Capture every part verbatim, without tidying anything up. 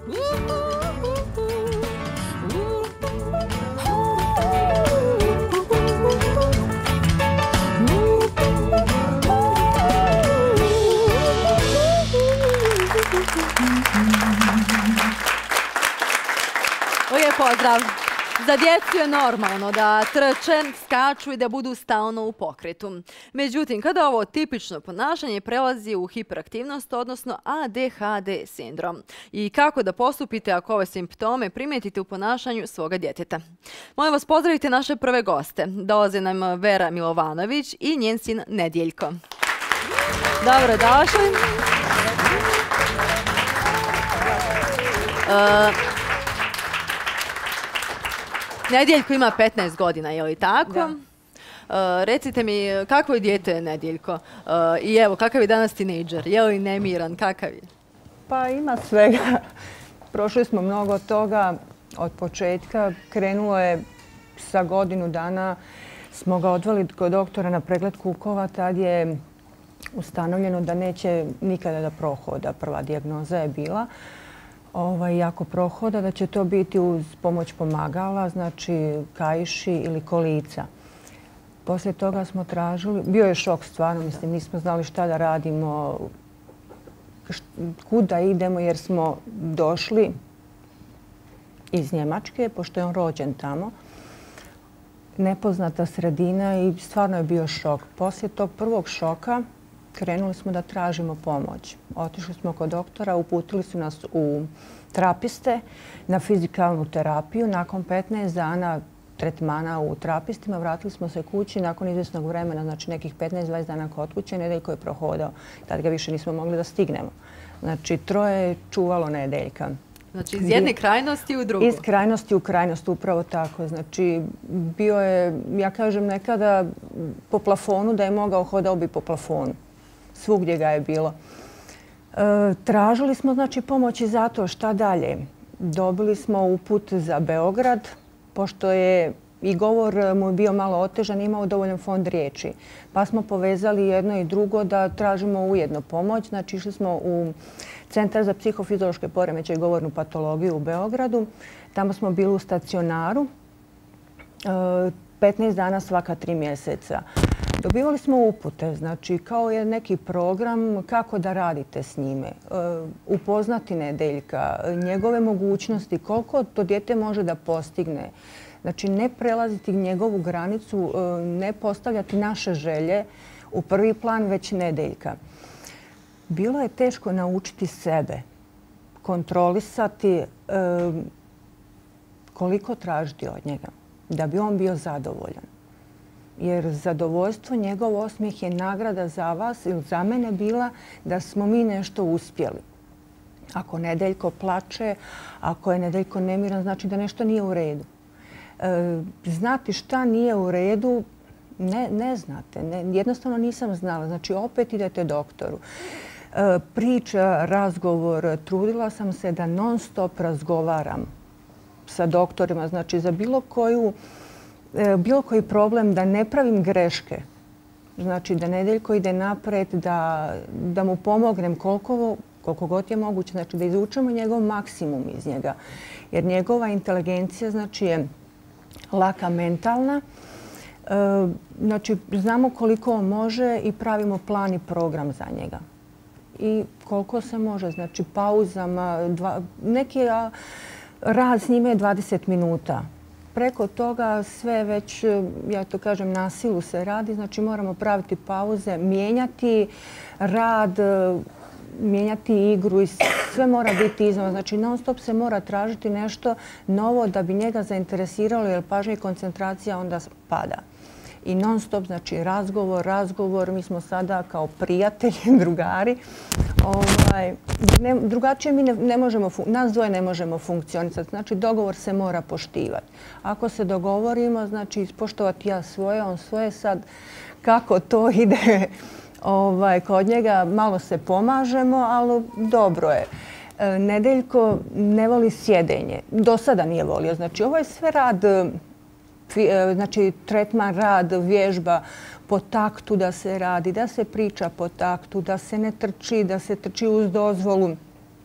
Lijep pozdrav. Za djecu je normalno da trče, skaču i da budu stalno u pokretu. Međutim, kada ovo tipično ponašanje prelazi u hiperaktivnost, odnosno A D H D sindrom. I kako da postupite ako ove simptome primijetite u ponašanju svoga djeteta. Molim vas, pozdravite naše prve goste. Dolaze nam Vera Milovanović i njen sin Nedjeljko. Dobro došli. Uh, Nedjeljko ima petnaest godina, je li tako? Da. Uh, recite mi, kakvo je dijete Nedjeljko? Uh, I evo, kakav je danas tinejdžer? Je li nemiran? Kakav je? Pa ima svega. Prošli smo mnogo toga od početka. Krenulo je sa godinu dana. Smo ga odveli kod doktora na pregled kukova. Tad je ustanovljeno da neće nikada da prohoda. Prva dijagnoza je bila. Ovaj, jako prohoda, da će to biti uz pomoć pomagala, znači kaiši ili kolica. Poslije toga smo tražili, bio je šok stvarno, mislim, nismo znali šta da radimo, kuda idemo jer smo došli iz Njemačke, pošto je on rođen tamo. Nepoznata sredina i stvarno je bio šok. Poslije tog prvog šoka krenuli smo da tražimo pomoć. Otišli smo kod doktora, uputili su nas u terapiste na fizikalnu terapiju. Nakon petnaest dana tretmana u terapistima vratili smo se kući. Nakon izvjesnog vremena, znači nekih petnaest do dvadeset dana kod kuće, Nedeljko je prohodao. Tad ga više nismo mogli da stignemo. Znači, troje je čuvalo Nedeljka. Znači, iz jedne krajnosti u drugu? Iz krajnosti u krajnost, upravo tako. Znači, bio je, ja kažem nekada, po plafonu, da je mogao, hodao bi po plafonu. Svugdje ga je bilo. E, tražili smo znači pomoći za to šta dalje. Dobili smo uput za Beograd, pošto je i govor mu je bio malo otežan, imao dovoljan fond riječi. Pa smo povezali jedno i drugo da tražimo ujedno pomoć. Znači išli smo u Centar za psihofiziološke poremećaje i govornu patologiju u Beogradu. Tamo smo bili u stacionaru e, petnaest dana svaka tri mjeseca. Dobivali smo upute, znači kao je neki program kako da radite s njime, upoznati Nedeljka, njegove mogućnosti, koliko to dijete može da postigne. Znači ne prelaziti njegovu granicu, ne postavljati naše želje u prvi plan, već Nedeljka. Bilo je teško naučiti sebe, kontrolisati koliko tražiti od njega, da bi on bio zadovoljan. Jer zadovoljstvo, njegov osmijeh je nagrada za vas ili za mene bila da smo mi nešto uspjeli. Ako Nedeljko plače, ako je Nedeljko nemiran, znači da nešto nije u redu. E, znati šta nije u redu, ne, ne znate. Ne, jednostavno nisam znala. Znači opet idete doktoru. E, priča, razgovor, trudila sam se da non stop razgovaram sa doktorima. Znači za bilo koju bilo koji problem, da ne pravim greške. Znači da Nedeljko ide napred, da, da mu pomognem koliko, koliko god je moguće. Znači da izučemo njegov maksimum iz njega. Jer njegova inteligencija znači je laka mentalna. E, znači znamo koliko on može i pravimo plan i program za njega. I koliko se može. Znači pauzama, dva, neki a, rad s njime je dvadeset minuta. Preko toga sve već, ja to kažem, na silu se radi. Znači moramo praviti pauze, mijenjati rad, mijenjati igru i sve mora biti iznova. Znači non stop se mora tražiti nešto novo da bi njega zainteresiralo jer pažnja i koncentracija onda pada. I non stop, znači razgovor, razgovor. Mi smo sada kao prijatelji, drugari. Ovaj, ne, drugačije mi ne, ne možemo, nas dvoje ne možemo funkcionisati. Znači dogovor se mora poštivati. Ako se dogovorimo, znači ispoštovati ja svoje, on svoje, sad kako to ide ovaj, kod njega, malo se pomažemo, ali dobro je. Nedeljko ne voli sjedenje. Do sada nije volio. Znači ovo je sve rad, znači tretman, rad, vježba po taktu da se radi, da se priča po taktu, da se ne trči, da se trči uz dozvolu.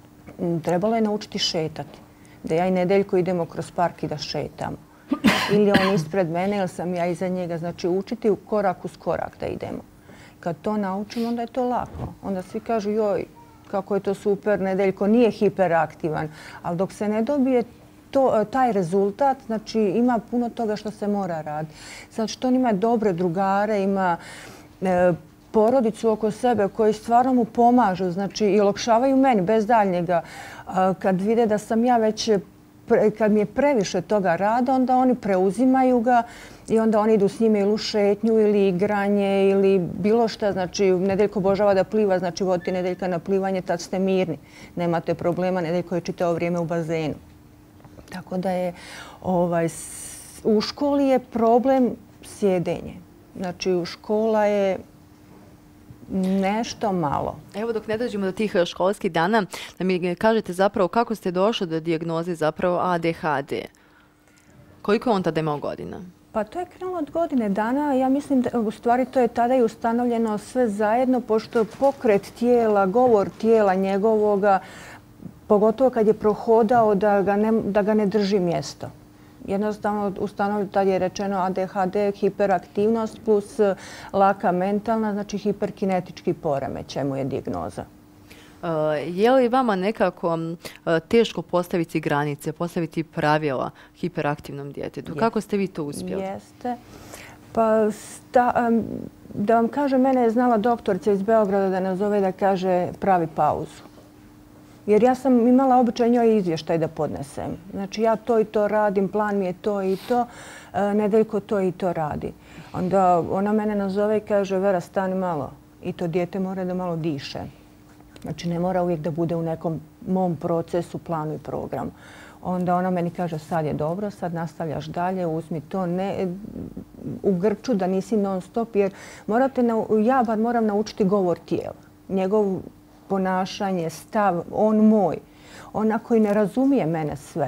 trebalo je naučiti šetati. Da ja i Nedeljko idemo kroz park i da šetamo. Ili on ispred mene ili sam ja iza njega. Znači učiti u korak uz korak da idemo. Kad to naučimo, onda je to lako. Onda svi kažu, joj, kako je to super, Nedeljko nije hiperaktivan. Ali dok se ne dobije to, taj rezultat, znači ima puno toga što se mora raditi. Znači što on ima dobre drugare, ima e, porodicu oko sebe koji stvarno mu pomažu, znači i olakšavaju meni bez daljnjega. Kad vide da sam ja već, kad mi je previše toga rada, onda oni preuzimaju ga i onda oni idu s njime ili u šetnju ili igranje ili bilo šta. Znači Nedeljko obožava da pliva, znači vodite Nedeljka na plivanje, tad ste mirni. Nemate problema, Nedeljko je čitavo vrijeme u bazenu. Tako da je ovaj, u školi je problem sjedenje. Znači škola je nešto malo. Evo dok ne dođemo do tih školskih dana, da mi kažete zapravo kako ste došli do dijagnoze zapravo A D H D. Koliko je on tada imao godina? Pa to je krenulo od godine dana. Ja mislim da u stvari to je tada i ustanovljeno sve zajedno, pošto pokret tijela, govor tijela njegovoga, pogotovo kad je prohodao da ga ne, da ga ne drži mjesto. Jednostavno ustanovljeno tad je rečeno A D H D, hiperaktivnost plus laka mentalna, znači hiperkinetički poremećaj mu je dijagnoza. Uh, je li vama nekako uh, teško postaviti granice, postaviti pravila hiperaktivnom djetetu? Kako ste vi to uspjeli? Jeste. Pa sta, um, da vam kažem, mene je znala doktorica iz Beograda da nazove da kaže pravi pauzu. Jer ja sam imala običaj njoj izvještaj da podnesem. Znači ja to i to radim, plan mi je to i to, Nedeljko to i to radi. Onda ona mene nazove i kaže, Vera, stani malo. I to dijete mora da malo diše. Znači ne mora uvijek da bude u nekom mom procesu, planu i programu. Onda ona meni kaže, sad je dobro, sad nastavljaš dalje, uzmi to, ne u grču da nisi non stop, jer morate, ja bar moram naučiti govor tijela. Njegov ponašanje, stav, on moj. Ona koji ne razumije mene sve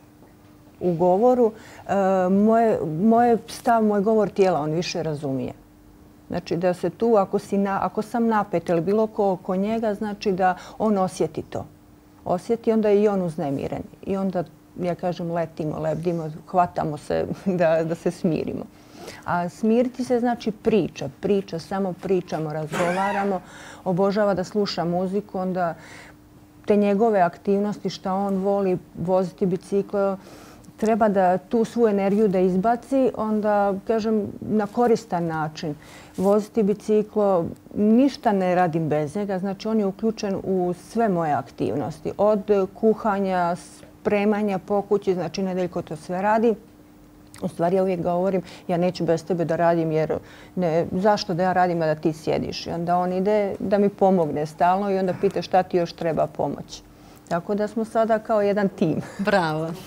u govoru, moj, moj stav, moj govor tijela on više razumije. Znači da se tu, ako, si na, ako sam napet ili bilo ko oko njega, znači da on osjeti to. Osjeti, onda je i on uznemiren. I onda, ja kažem, letimo, lebdimo, hvatamo se da, da se smirimo. A smiriti se znači priča, priča, samo pričamo, razgovaramo, obožava da sluša muziku, onda te njegove aktivnosti što on voli, voziti biciklo, treba da tu svu energiju da izbaci, onda, kažem, na koristan način. Voziti biciklo, ništa ne radim bez njega, znači on je uključen u sve moje aktivnosti. Od kuhanja, spremanja po kući, znači Nedeljko to sve radi. U stvari ja uvijek govorim, ja neću bez tebe da radim jer ne, zašto da ja radim a da ti sjediš? I onda on ide da mi pomogne stalno i onda pita šta ti još treba pomoć. Tako da smo sada kao jedan tim. Bravo. Uh,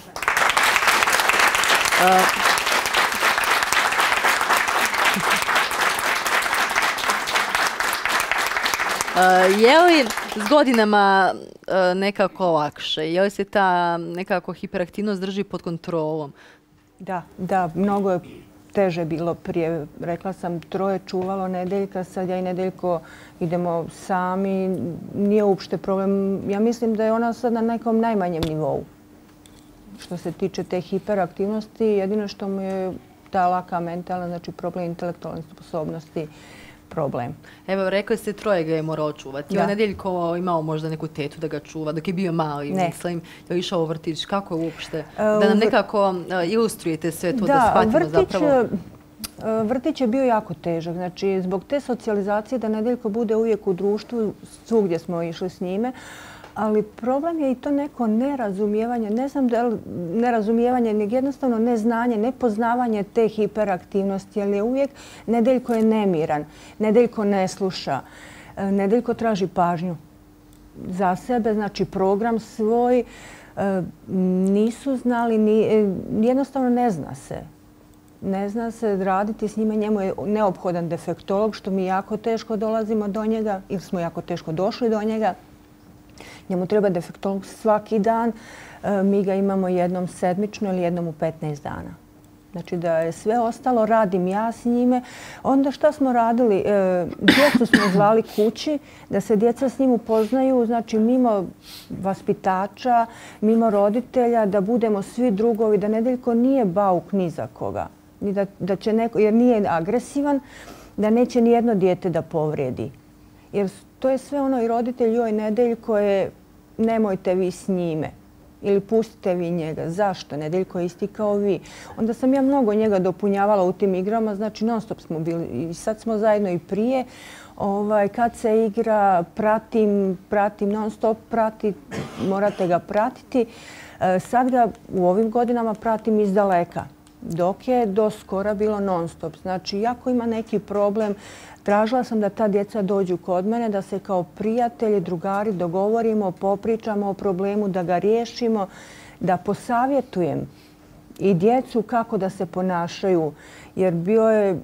Uh, je li s godinama uh, nekako lakše? Je li se ta nekako hiperaktivnost drži pod kontrolom? Da, da, mnogo je teže bilo prije. Rekla sam, troje čuvalo Nedeljka, sad ja i Nedeljko idemo sami. Nije uopšte problem. Ja mislim da je ona sad na nekom najmanjem nivou. Što se tiče te hiperaktivnosti, jedino što mu je ta laka mentalna, znači problem intelektualne sposobnosti, problem. Evo, rekli ste troje ga je morao čuvati. Je Nedeljko imao možda neku tetu da ga čuva, dok je bio mali, ne. Mislim, je išao u vrtić. Kako je uopšte? Da nam nekako ilustrujete sve to da, da shvatimo vrtić, zapravo. Vrtić je bio jako težak. Znači, zbog te socijalizacije da Nedeljko bude uvijek u društvu, svugdje smo išli s njime, ali problem je i to neko nerazumijevanje, ne znam da li nerazumijevanje, nego jednostavno neznanje, nepoznavanje te hiperaktivnosti, jer je uvijek Nedeljko je nemiran, Nedeljko ne sluša, Nedeljko traži pažnju za sebe, znači program svoj, nisu znali, jednostavno ne zna se. Ne zna se raditi s njime, njemu je neophodan defektolog, što mi jako teško dolazimo do njega, ili smo jako teško došli do njega. Njemu treba defektolog svaki dan. Mi ga imamo jednom sedmično ili jednom u petnaest dana. Znači da je sve ostalo, radim ja s njime. Onda šta smo radili? E, djecu smo zvali kući, da se djeca s njim upoznaju, znači mimo vaspitača, mimo roditelja, da budemo svi drugovi, da Nedeljko nije bauk ni za koga. Ni da, da će neko, jer nije agresivan, da neće ni jedno dijete da povrijedi. Jer to je sve ono i roditelj, joj Nedeljko je, nemojte vi s njime. Ili pustite vi njega. Zašto? Nedeljko je isti kao vi. Onda sam ja mnogo njega dopunjavala u tim igrama, znači non stop smo bili i sad smo zajedno i prije. Ovaj, kad se igra, pratim, pratim non stop, prati, morate ga pratiti. E, sad ga u ovim godinama pratim iz daleka, dok je do skora bilo non stop. Znači, ako ima neki problem, tražila sam da ta djeca dođu kod mene, da se kao prijatelji, drugari dogovorimo, popričamo o problemu, da ga riješimo, da posavjetujem i djecu kako da se ponašaju. Jer bio je,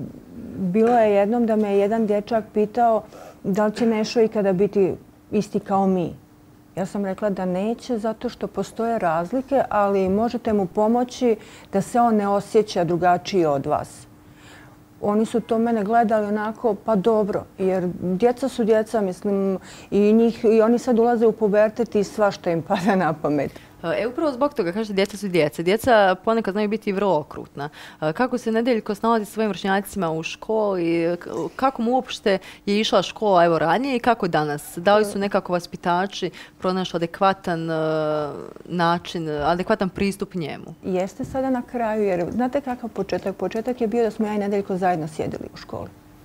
bilo je jednom da me jedan dječak pitao da li će Nešo ikada biti isti kao mi. Ja sam rekla da neće zato što postoje razlike, ali možete mu pomoći da se on ne osjeća drugačiji od vas. Oni su to mene gledali onako, pa dobro, jer djeca su djeca, mislim, i, njih, i oni sad ulaze u pubertet i svašta im pada na pamet. E, upravo zbog toga, kažete, djeca su djeca. Djeca ponekad znaju biti vrlo okrutna. Kako se Nedeljko snalazi s svojim vršnjacima u školi? Kako mu uopšte je išla škola evo ranije i kako danas? Da li su nekako vaspitači pronašli adekvatan uh, način, adekvatan pristup njemu? Jeste sada na kraju, jer znate kakav početak? Početak je bio da smo ja i Nedeljko zajedno sjedili u školi.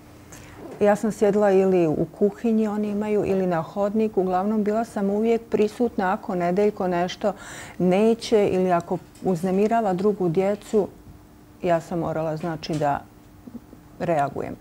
Ja sam sjedila ili u kuhinji, oni imaju, ili na hodniku. Uglavnom, bila sam uvijek prisutna ako Nedeljko nešto neće ili ako uznemirava drugu djecu, ja sam morala znači da reagujem.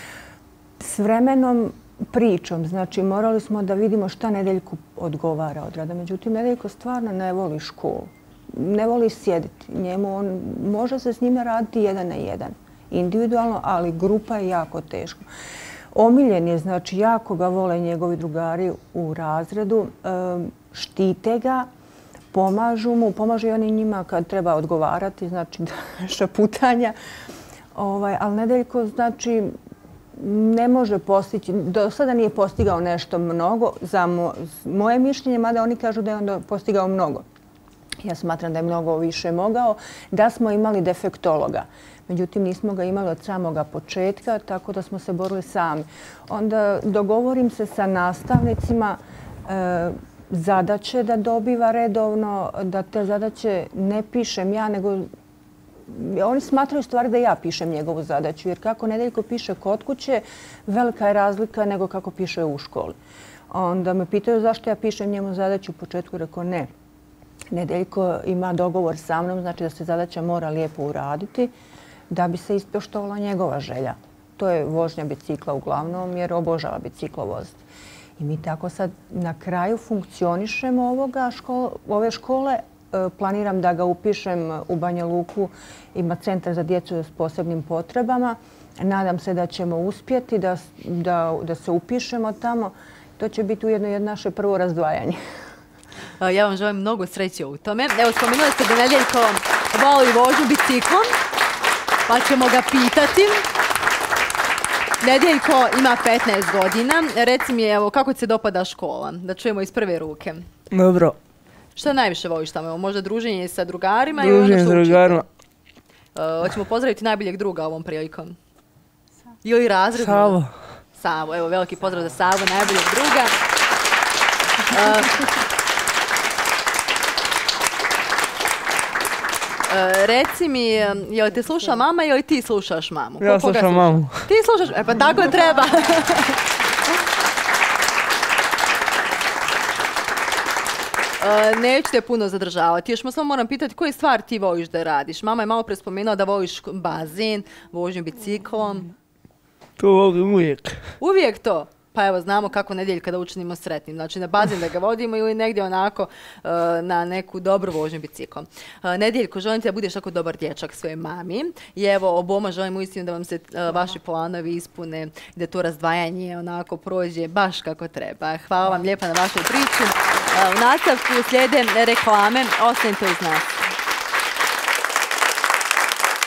S vremenom, pričom, znači morali smo da vidimo šta Nedeljku odgovara od rada. Međutim, Nedeljko stvarno ne voli školu. Ne voli sjediti. Njemu on, može se s njime raditi jedan na jedan. Individualno, ali grupa je jako teško. Omiljen je, znači jako ga vole njegovi drugari u razredu, štite ga, pomažu mu, pomažu i oni njima kad treba odgovarati, znači šaputanja. Ovaj, ali Nedeljko, znači, ne može postići, do sada nije postigao nešto mnogo, za mo, moje mišljenje, mada oni kažu da je onda postigao mnogo. Ja smatram da je mnogo više mogao, da smo imali defektologa. Međutim, nismo ga imali od samoga početka, tako da smo se borili sami. Onda dogovorim se sa nastavnicima e, zadaće da dobiva redovno, da te zadaće ne pišem ja, nego oni smatraju stvari da ja pišem njegovu zadaću. Jer kako Nedeljko piše kod kuće, velika je razlika nego kako piše u školi. Onda me pitaju zašto ja pišem njemu zadaću. U početku rekao ne. Nedeljko ima dogovor sa mnom, znači da se zadaća mora lijepo uraditi da bi se ispoštovala njegova želja. To je vožnja bicikla uglavnom jer obožava biciklo voziti. I mi tako sad na kraju funkcionišemo ovoga škole, ove škole. Planiram da ga upišem u Banja Luku. Ima centar za djecu s posebnim potrebama. Nadam se da ćemo uspjeti da, da, da se upišemo tamo. To će biti ujedno jedno naše prvo razdvajanje. Ja vam želim mnogo sreće u tome. Evo, spomenuli ste da Nedeljko voli vožnju biciklom, pa ćemo ga pitati. Nedeljko ima petnaest godina. Reci mi, evo, kako ti se dopada škola? Da čujemo iz prve ruke. Dobro. Šta najviše voliš tamo? Možda druženje sa drugarima? Druženje sa drugarima. Hoćemo pozdraviti najboljeg druga ovom prilikom. Ili razredno? Savo. Savo, evo, veliki pozdrav za Savo, najboljeg druga. Uh, Uh, reci mi, je li te sluša mama ili ti slušaš mamu? Ja slušam mamu. Ti slušaš? E pa tako treba. Uh, neću te puno zadržavati. Još samo moram pitati koje stvari ti voliš da radiš. Mama je malo pre spomenula da voliš bazen, vožnju biciklom. To volim uvijek. Uvijek to? Pa evo, znamo kako Nedeljka da učinimo sretnim. Znači na bazen da ga vodimo ili negdje onako uh, na neku dobru vožnju biciklom. Uh, Nedeljko, želim ti da budeš tako dobar dječak svojoj mami. I evo, oboma želim uistinu da vam se uh, vaši planovi ispune i da to razdvajanje onako prođe baš kako treba. Hvala vam lijepa na vašoj priči. Uh, u nastavku slijede reklame. Ostanite uz nas.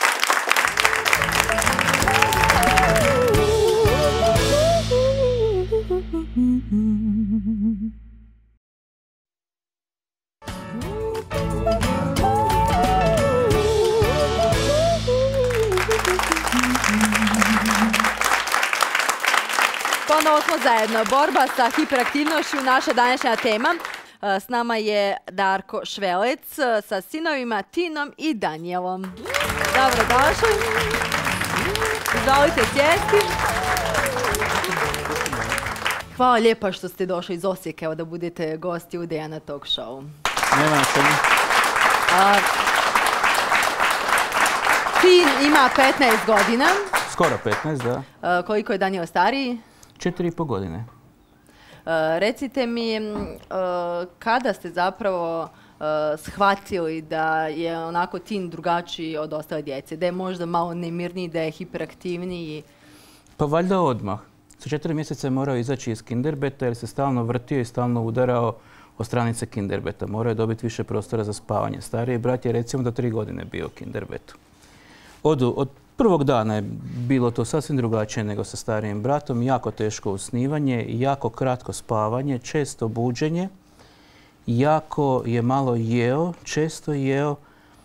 ponovo smo zajedno. Borba sa hiperaktivnošću, naša današnja tema. S nama je Darko Švelec sa sinovima Tinom i Danijelom. Dobro došli. Izvolite sjesti. Hvala lijepa što ste došli iz Osijeka, evo da budete gosti u Dejana Talk Show. Nema na čemu. Tin ima petnaest godina. Skoro petnaest, da. A, koliko je Danijel stariji? Četiri i po godine. A, recite mi, a, kada ste zapravo a, shvatili da je onako Tin drugačiji od ostale djece? Da je možda malo nemirniji, da je hiperaktivniji? Pa valjda odmah. Sa četiri mjeseca je morao izaći iz kinderbeta jer se stalno vrtio i stalno udarao o stranice kinderbeta. Morao je dobiti više prostora za spavanje. Stariji brat je recimo do tri godine bio u kinderbetu. Od, od prvog dana je bilo to sasvim drugačije nego sa starijim bratom. Jako teško usnivanje, jako kratko spavanje, često buđenje. Jako je malo jeo, često jeo,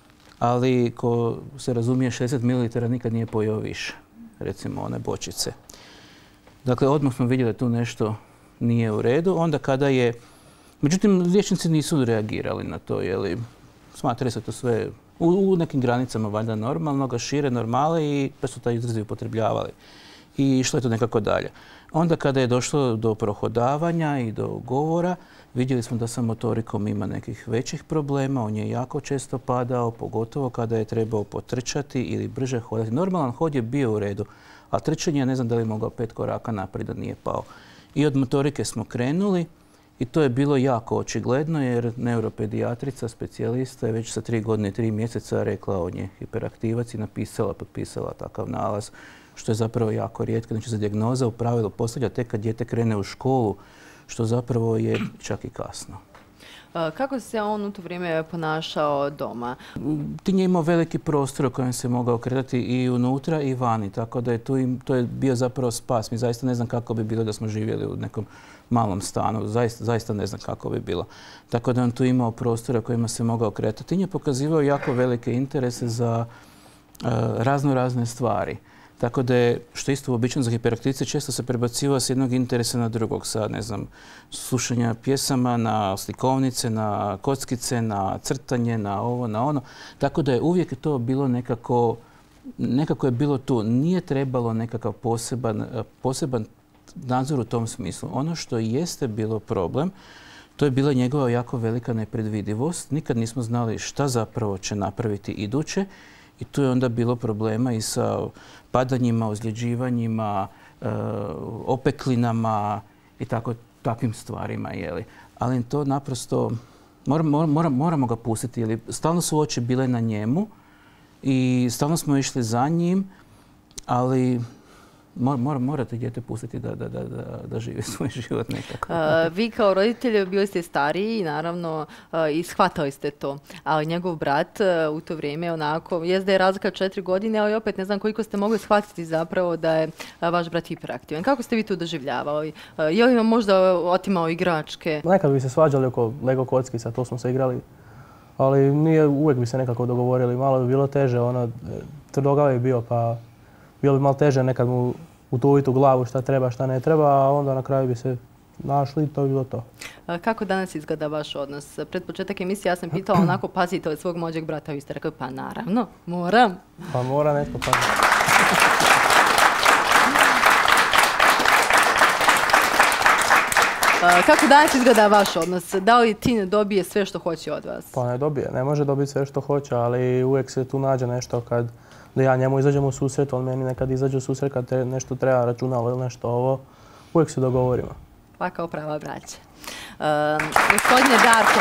ali ko se razumije šezdeset mililitara nikad nije pojeo više. Recimo one bočice. Dakle, odmah smo vidjeli da tu nešto nije u redu. Onda kada je... Međutim, liječnici nisu reagirali na to, jeli smatrali se to sve u, u nekim granicama valjda normalno, ga šire normale i pa su taj izrazi upotrebljavali. I što je to nekako dalje. Onda kada je došlo do prohodavanja i do govora, vidjeli smo da sa motorikom ima nekih većih problema. On je jako često padao, pogotovo kada je trebao potrčati ili brže hodati. Normalan hod je bio u redu, a trčanje, ne znam da li je mogao pet koraka naprijed da nije pao. I od motorike smo krenuli i to je bilo jako očigledno jer neuropedijatrica, specijalista je već sa tri godine i tri mjeseca rekla on je hiperaktivac i napisala, potpisala takav nalaz, što je zapravo jako rijetko. Znači za dijagnoza u pravilu postavlja tek kad dijete krene u školu, što zapravo je čak i kasno. Kako se on u to vrijeme ponašao doma? Tin je imao veliki prostor u kojem se mogao kretati i unutra i vani, tako da je tu im, to je bio zapravo spas. Mi zaista ne znam kako bi bilo da smo živjeli u nekom malom stanu, zaista, zaista ne znam kako bi bilo. Tako da on tu imao prostora kojima se mogao kretati. Tin je pokazivao jako velike interese za uh, razno razne stvari. Tako da je, što je isto uobičajeno za hiperaktivce, često se prebacivao s jednog interesa na drugog, sa, ne znam, slušanja pjesama, na slikovnice, na kockice, na crtanje, na ovo, na ono. Tako da je uvijek to bilo nekako, nekako je bilo tu. Nije trebalo nekakav poseban, poseban nadzor u tom smislu. Ono što jeste bilo problem, to je bila njegova jako velika nepredvidivost. Nikad nismo znali šta zapravo će napraviti iduće. I tu je onda bilo problema i sa padanjima, ozljeđivanjima, e, opeklinama i tako, takvim stvarima. Jeli. Ali to naprosto moramo, moramo, moramo ga pustiti. Jeli. Stalno su oči bile na njemu i stalno smo išli za njim, ali mor, mor, morate dijete pustiti da, da, da, da, da živi svoj život nekako. Uh, vi kao roditelji bili ste stariji i naravno uh, i shvatali ste to. Ali njegov brat uh, u to vrijeme onako, jest da je razlika četiri godine, ali opet ne znam koliko ste mogli shvatiti zapravo da je uh, vaš brat hiperaktivan. Kako ste vi to doživljavali? Uh, je li vam možda otimao igračke? Nekad bi se svađali oko Lego kockica, to smo se igrali. Ali nije, uvijek bi se nekako dogovorili. Malo bi bilo teže, ono, tvrdogav je bio, pa bilo bi malo teže nekad mu utuviti u glavu šta treba, šta ne treba, a onda na kraju bi se našli i to bi bilo to. Kako danas izgleda vaš odnos? Pred početak emisije ja sam pitala onako, pazite li svog mlađeg brata? Vi ste rekli, pa naravno, moram. Pa mora netko paziti. Kako danas izgleda vaš odnos? Da li Tin dobije sve što hoće od vas? Pa ne dobije, ne može dobiti sve što hoće, ali uvijek se tu nađe nešto kad da ja njemu izađem u susret, on meni nekad izađe u susret kad te nešto treba računalo ili nešto ovo. Uvijek se dogovorimo. Pa kao prava braća. Uh, gospodine Darko,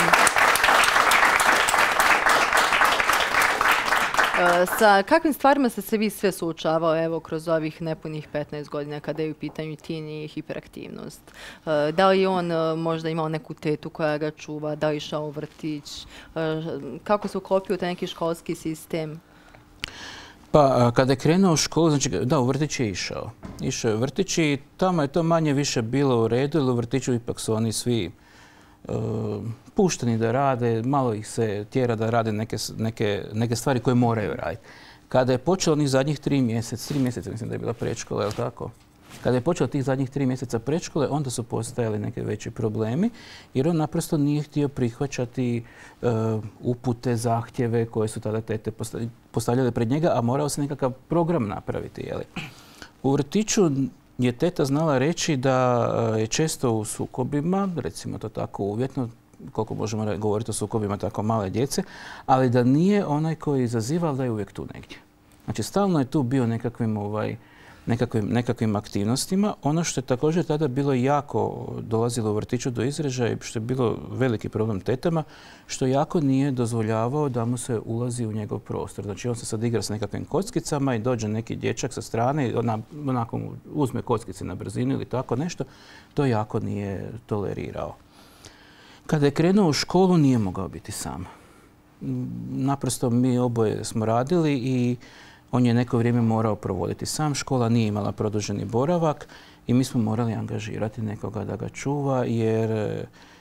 uh, sa kakvim stvarima ste se vi sve suočavali evo, kroz ovih nepunih petnaest godina kada je u pitanju Tin i hiperaktivnost? Uh, da li on uh, možda imao neku tetu koja ga čuva, da li išao u vrtić? Uh, kako se uklopio taj neki školski sistem? Pa kada je krenuo u školu, znači da, u vrtić je išao. Išao je u vrtić i tamo je to manje više bilo u redu, jer u vrtiću ipak su oni svi uh, pušteni da rade, malo ih se tjera da rade neke, neke, neke stvari koje moraju raditi. Kada je počelo onih zadnjih tri mjeseca, tri mjeseca mislim da je bila predškola, je li tako? Kada je počeo tih zadnjih tri mjeseca predškole, onda su postajali neke veći problemi jer on naprosto nije htio prihvaćati uh, upute, zahtjeve koje su tada tete postavljale pred njega, a morao se nekakav program napraviti. Jeli. U vrtiću je teta znala reći da je često u sukobima, recimo to tako uvjetno, koliko možemo govoriti o sukobima tako male djece, ali da nije onaj koji izaziva, ali da je uvijek tu negdje. Znači, stalno je tu bio nekakvim, ovaj, nekakvim, nekakvim aktivnostima. Ono što je također tada bilo jako dolazilo u vrtiću do izražaja, što je bilo veliki problem tetama, što jako nije dozvoljavao da mu se ulazi u njegov prostor. Znači, on se sad igra s nekakvim kockicama i dođe neki dječak sa strane i onako uzme kockice na brzinu ili tako nešto. To jako nije tolerirao. Kada je krenuo u školu, nije mogao biti sam. Naprosto mi oboje smo radili i on je neko vrijeme morao provoditi sam. Škola nije imala produženi boravak i mi smo morali angažirati nekoga da ga čuva jer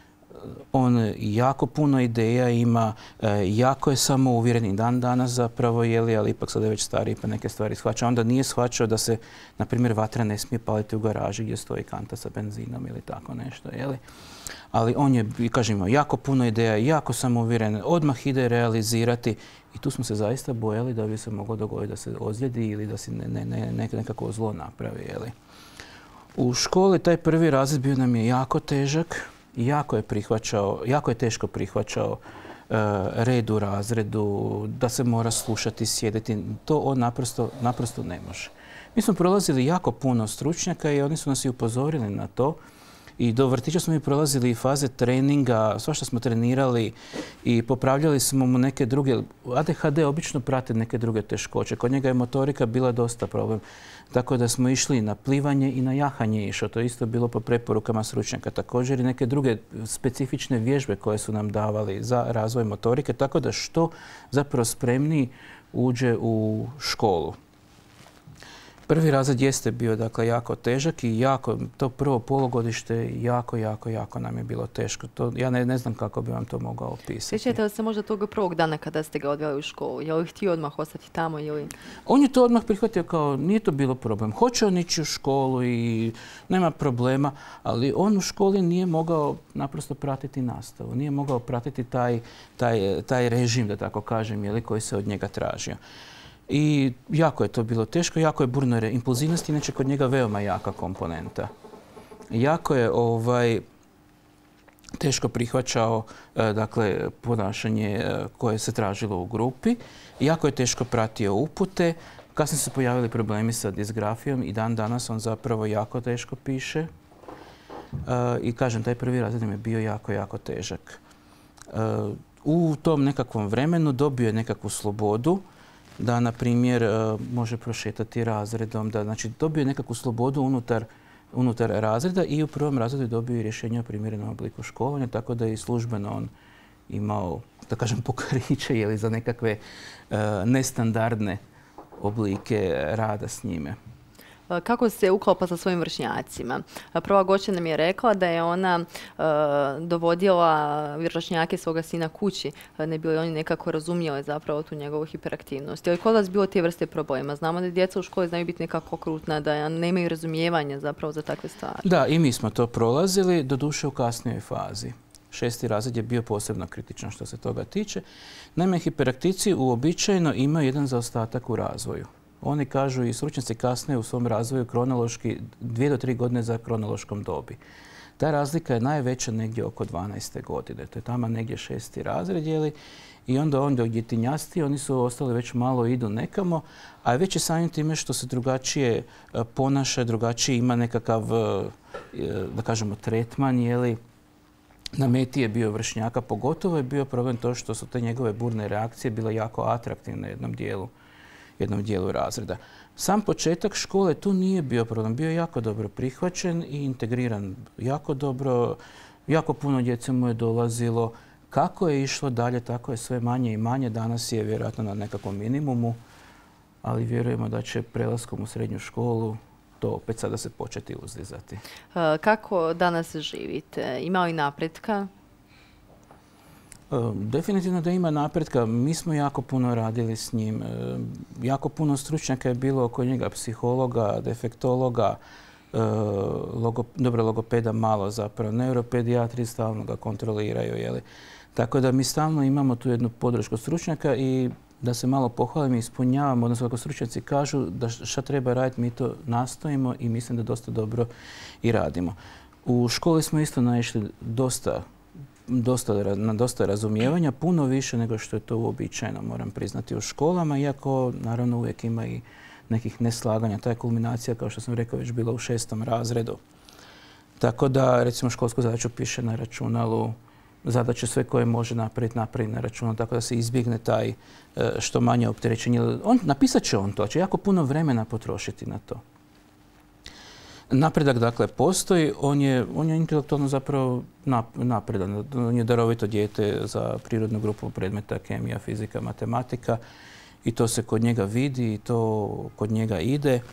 on jako puno ideja ima, jako je samouvjeren i dan danas zapravo, jeli, ali ipak sad je već stariji pa neke stvari shvaća. Onda nije shvaćao da se, na primjer, vatra ne smije paliti u garaži gdje stoji kanta sa benzinom ili tako nešto. Jeli. Ali on je, kažemo, jako puno ideja, jako samouvjeren, odmah ide realizirati i tu smo se zaista bojali da bi se moglo dogoditi da se ozljedi ili da se ne, ne, ne, nekako zlo napravi. Jeli. U školi taj prvi razred bio nam je jako težak. Jako je, prihvaćao, jako je teško prihvaćao uh, red u razredu, da se mora slušati, sjediti. To on naprosto, naprosto ne može. Mi smo prolazili jako puno stručnjaka i oni su nas i upozorili na to. I do vrtića smo mi prolazili i faze treninga, svašta smo trenirali i popravljali smo mu neke druge. A D H D obično prate neke druge teškoće. Kod njega je motorika bila dosta problem. Tako da smo išli na plivanje i na jahanje išao. To je isto bilo po preporukama stručnjaka. Također i neke druge specifične vježbe koje su nam davali za razvoj motorike. Tako da što zapravo spremniji uđe u školu. Prvi razred jeste bio dakle jako težak i jako, to prvo polugodište jako, jako, jako nam je bilo teško. To, ja ne, ne znam kako bi vam to mogao opisati. Sjećate li se možda tog prvog dana kada ste ga odveli u školu? Je li htio odmah ostati tamo ili? On je to odmah prihvatio kao nije to bilo problem. Hoće on ići u školu i nema problema, ali on u školi nije mogao naprosto pratiti nastavu. Nije mogao pratiti taj, taj, taj režim, da tako kažem, jeli, koji se od njega tražio. I jako je to bilo teško, jako je burno impulzivnost, inače kod njega veoma jaka komponenta. Jako je ovaj, teško prihvaćao dakle, ponašanje koje se tražilo u grupi, jako je teško pratio upute, kasnije su pojavili problemi sa disgrafijom i dan danas on zapravo jako teško piše. I kažem, taj prvi razred je bio jako, jako težak. U tom nekakvom vremenu dobio je nekakvu slobodu, da, na primjer, može prošetati razredom, da znači, dobio nekakvu slobodu unutar, unutar razreda i u prvom razredu dobio i rješenje o primjerenom obliku školovanja, tako da je i službeno on imao, da kažem, pokriće jeli, za nekakve uh, nestandardne oblike rada s njime. Kako se uklapa sa svojim vršnjacima? Prva gošća nam je rekla da je ona uh, dovodila vršnjake svoga sina kući, ne bi li oni nekako razumijeli zapravo tu njegovu hiperaktivnost. Je li kod vas bilo te vrste problema? Znamo da djeca u školi znaju biti nekako okrutna, da nemaju razumijevanja zapravo za takve stvari. Da, i mi smo to prolazili, doduše u kasnijoj fazi. Šesti razred je bio posebno kritičan što se toga tiče. Naime, hiperaktivci uobičajeno imaju jedan zaostatak u razvoju. Oni kažu i stručnjaci kasnije u svom razvoju kronološki dvije do tri godine za kronološkom dobi. Ta razlika je najveća negdje oko dvanaeste godine. To je tamo negdje šesti razred, jeli, i onda on dok djetinjasti, oni su ostali već malo idu nekamo, a već je samim time što se drugačije ponaša, drugačije ima nekakav, da kažemo, tretman, jeli, na meti je bio vršnjaka, pogotovo je bio problem to što su te njegove burne reakcije bile jako atraktivne na jednom dijelu. jednom dijelu razreda. Sam početak škole tu nije bio problem. Bio je jako dobro prihvaćen i integriran jako dobro. Jako puno djece mu je dolazilo. Kako je išlo dalje, tako je sve manje i manje. Danas je vjerojatno na nekakvom minimumu, ali vjerujemo da će prelaskom u srednju školu to opet sada se početi uzdizati. Kako danas živite? Ima li napretka? Definitivno da ima napretka. Mi smo jako puno radili s njim. Jako puno stručnjaka je bilo oko njega, psihologa, defektologa, logo, dobro, logopeda malo zapravo, neuropedijatri stalno ga kontroliraju, jeli. Tako da mi stalno imamo tu jednu podršku stručnjaka i da se malo pohvalim i ispunjavamo, odnosno ako stručnjaci kažu da šta treba raditi, mi to nastojimo i mislim da dosta dobro i radimo. U školi smo isto naišli dosta, dosta, na dosta razumijevanja, puno više nego što je to uobičajeno, moram priznati, u školama, iako naravno uvijek ima i nekih neslaganja. Ta je kulminacija, kao što sam rekao, već bila u šestom razredu. Tako da, recimo, školsku zadaću piše na računalu, zadaće sve koje može napraviti, napraviti na računalu, tako da se izbjegne taj što manje opterećenje. On, napisat će on to, će jako puno vremena potrošiti na to. Napredak, dakle, postoji. On je, on je intelektualno zapravo napredan. On je darovito dijete za prirodnu grupu predmeta kemija, fizika, matematika. I to se kod njega vidi i to kod njega ide. E,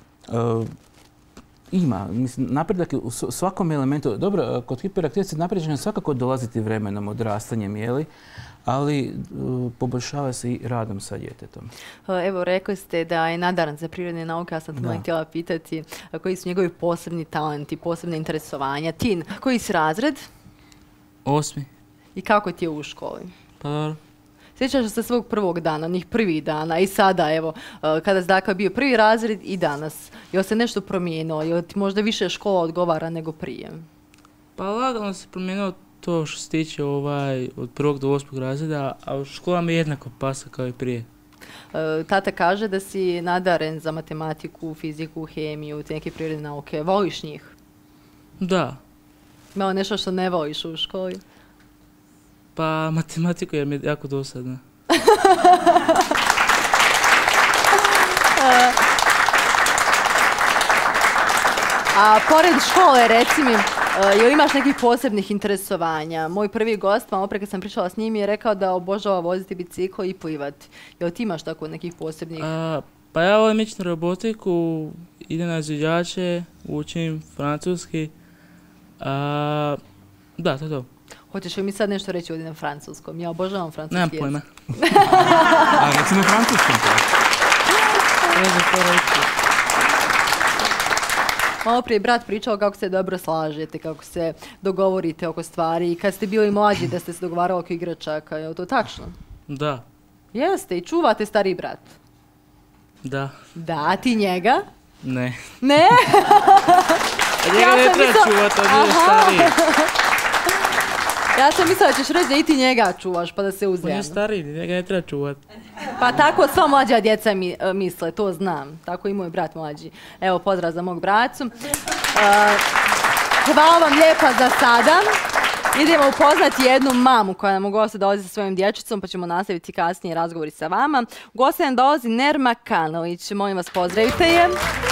ima, mislim, napredak je u svakom elementu. Dobro, kod hiperaktivnosti napredak će svakako dolaziti vremenom, odrastanjem, jeli, ali uh, poboljšava se i radom sa djetetom. Evo, rekli ste da je nadaran za prirodne nauke, ja sam to htjela pitati koji su njegovi posebni talenti, posebne interesovanja. Tin, koji si razred? Osmi. I kako ti je u školi? Pa dobro. Sjećaš se svog prvog dana, onih prvih dana i sada, evo, kada si dakle bio prvi razred i danas. Jel se nešto promijenilo? Jel ti možda više škola odgovara nego prije? Pa lagano se promijenilo to što se tiče ovaj, od prvog do osmog razreda, a škola mi je jednako pasa kao i prije. E, tata kaže da si nadaren za matematiku, fiziku, hemiju, te neke prirodne nauke. Voliš njih? Da. Imao nešto što ne voliš u školi? Pa matematiku jer mi je jako dosadna. A pored škole, reci mi, jel imaš nekih posebnih interesovanja? Moj prvi gost, malo pre kad sam pričala s njim, je rekao da obožava voziti biciklo i plivati. Jel ti imaš tako nekih posebnih? A, pa ja volim ići na robotiku, idem na izviđače, učim francuski. A, da, to je to. Hoćeš li mi sad nešto reći ovdje na francuskom? Ja obožavam francuski jezik. Nemam pojma. A reci na francuskom to. Ne znam to reći. Malo prije brat pričao kako se dobro slažete, kako se dogovorite oko stvari i kad ste bili mlađi da ste se dogovarali oko igračaka. Je li to tačno? Da. Jeste, i čuvate stariji brat? Da. Da, a ti njega? Ne. Ne? A njega ne treba čuvati, on je stariji. Ja sam mislila da ćeš reći da i ti njega čuvaš pa da se uzmemo. On je stariji, njega ne treba čuvati. Pa tako sva mlađa djeca mi, misle, to znam. Tako i moj brat mlađi. Evo, pozdrav za mog bracu. Uh, hvala vam lijepa za sada. Idemo upoznati jednu mamu koja nam u goste dolazi sa svojim dječicom, pa ćemo nastaviti kasnije razgovori sa vama. U goste nam dolazi Nerma Kanović. Molim vas, pozdravite je.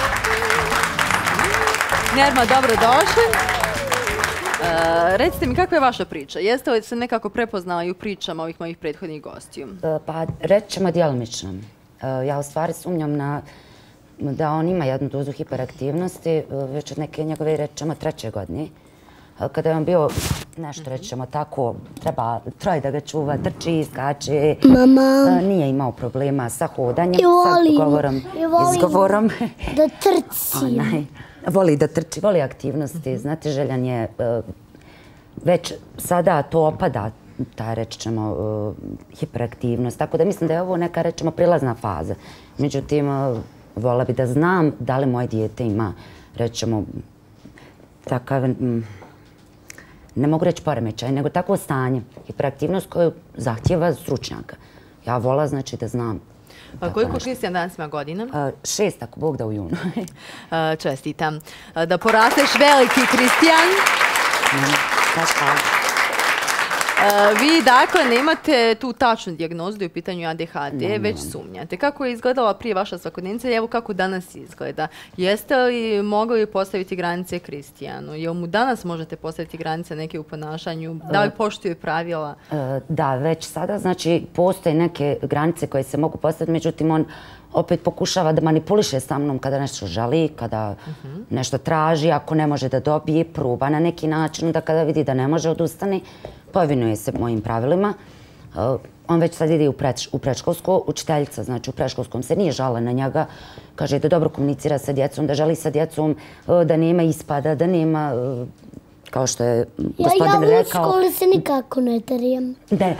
Nerma, dobrodošli. Uh, recite mi, kakva je vaša priča? Jeste li se nekako prepoznala i u pričama ovih mojih prethodnih gostiju? Pa reći ćemo djelomično. Uh, ja u stvari sumnjam na da on ima jednu dozu hiperaktivnosti već od neke njegove, reći ćemo, treće godine. Uh, kada je on bio nešto, reći ćemo tako, treba troj da ga čuva, trči, skače. Mama. Uh, nije imao problema sa hodanjem, sa govorom, izgovorom. Da trci. Voli da trči, voli aktivnosti. Znate, željan je, već sada to opada, ta, reći ćemo, hiperaktivnost. Tako da mislim da je ovo neka, reći ćemo, prilazna faza. Međutim, vola bi da znam da li moje dijete ima, reći ćemo, takav, ne mogu reći poremećaj, nego takvo stanje, hiperaktivnost koju zahtjeva stručnjaka. Ja vola, znači, da znam. A koliko Kristijan danas ima godina? Uh, šest, ako Bog da u junu. uh, čestitam. Uh, da porasteš veliki, Kristijan. Mm, tako. Uh, vi, dakle, nemate tu tačnu dijagnozu da je u pitanju A D H D, ne, već ne. Sumnjate. Kako je izgledala prije vaša svakodnevnica i evo kako danas izgleda? Jeste li mogli postaviti granice Kristijanu? Jel mu danas možete postaviti granice neke u ponašanju? Da li poštuje pravila? Uh, da, već sada. Znači, postoje neke granice koje se mogu postaviti, međutim, on opet pokušava da manipuliše sa mnom kada nešto želi, kada uh-huh. nešto traži, ako ne može da dobije, proba na neki način, da kada vidi da ne može odustane, povinuje se mojim pravilima. Uh, On već sad ide u predškolsko, učiteljica, znači u predškolskom se nije žala na njega. Kaže da dobro komunicira sa djecom, da želi sa djecom, da nema ispada, da nema, kao što je gospodin rekao... Ja u školi se nikako ne terijem. Ne.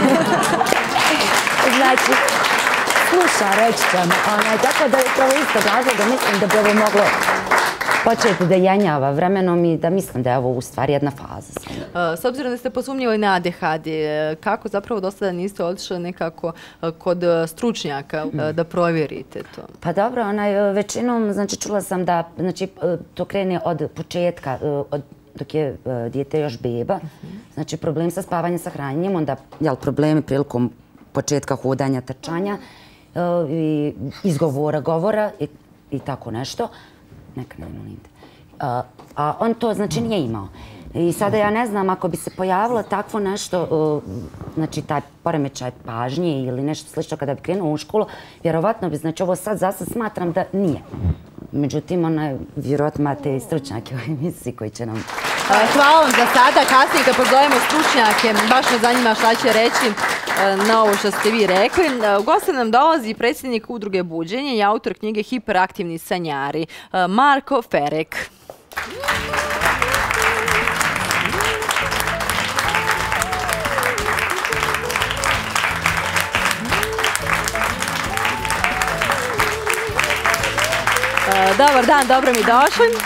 Znači, sluša, reći ćemo. Tako da je upravo isto razloga, mislim da bi ovo moglo početi da jenjava vremenom i da mislim da je ovo u stvari jedna faza. S obzirom da ste posumnjivali na A D H D, kako zapravo do sada niste otišli nekako kod stručnjaka da provjerite to? Pa dobro, većinom, znači čula sam da to krene od početka, dok je dijete još beba, znači problem sa spavanjem, sa hranjenjem, onda problemi prilikom početka hodanja, trčanja, izgovora, govora i tako nešto. Neka ne molim te. A on to znači nije imao. I sada ja ne znam, ako bi se pojavilo takvo nešto, znači taj poremećaj pažnje ili nešto slično kada bi krenuo u školu, vjerovatno bi, znači ovo sad za sad smatram da nije. Međutim, ona vjerovatno imate i stručnjake u emisiji koji će nam... Hvala vam za sada. Kasnije kad pozovemo stručnjake, baš me zanima šta će reći na ovo što ste vi rekli. U goste nam dolazi predsjednik udruge Buđenje i autor knjige Hiperaktivni sanjari, Marko Ferek. Dobar dan, dobro mi došli.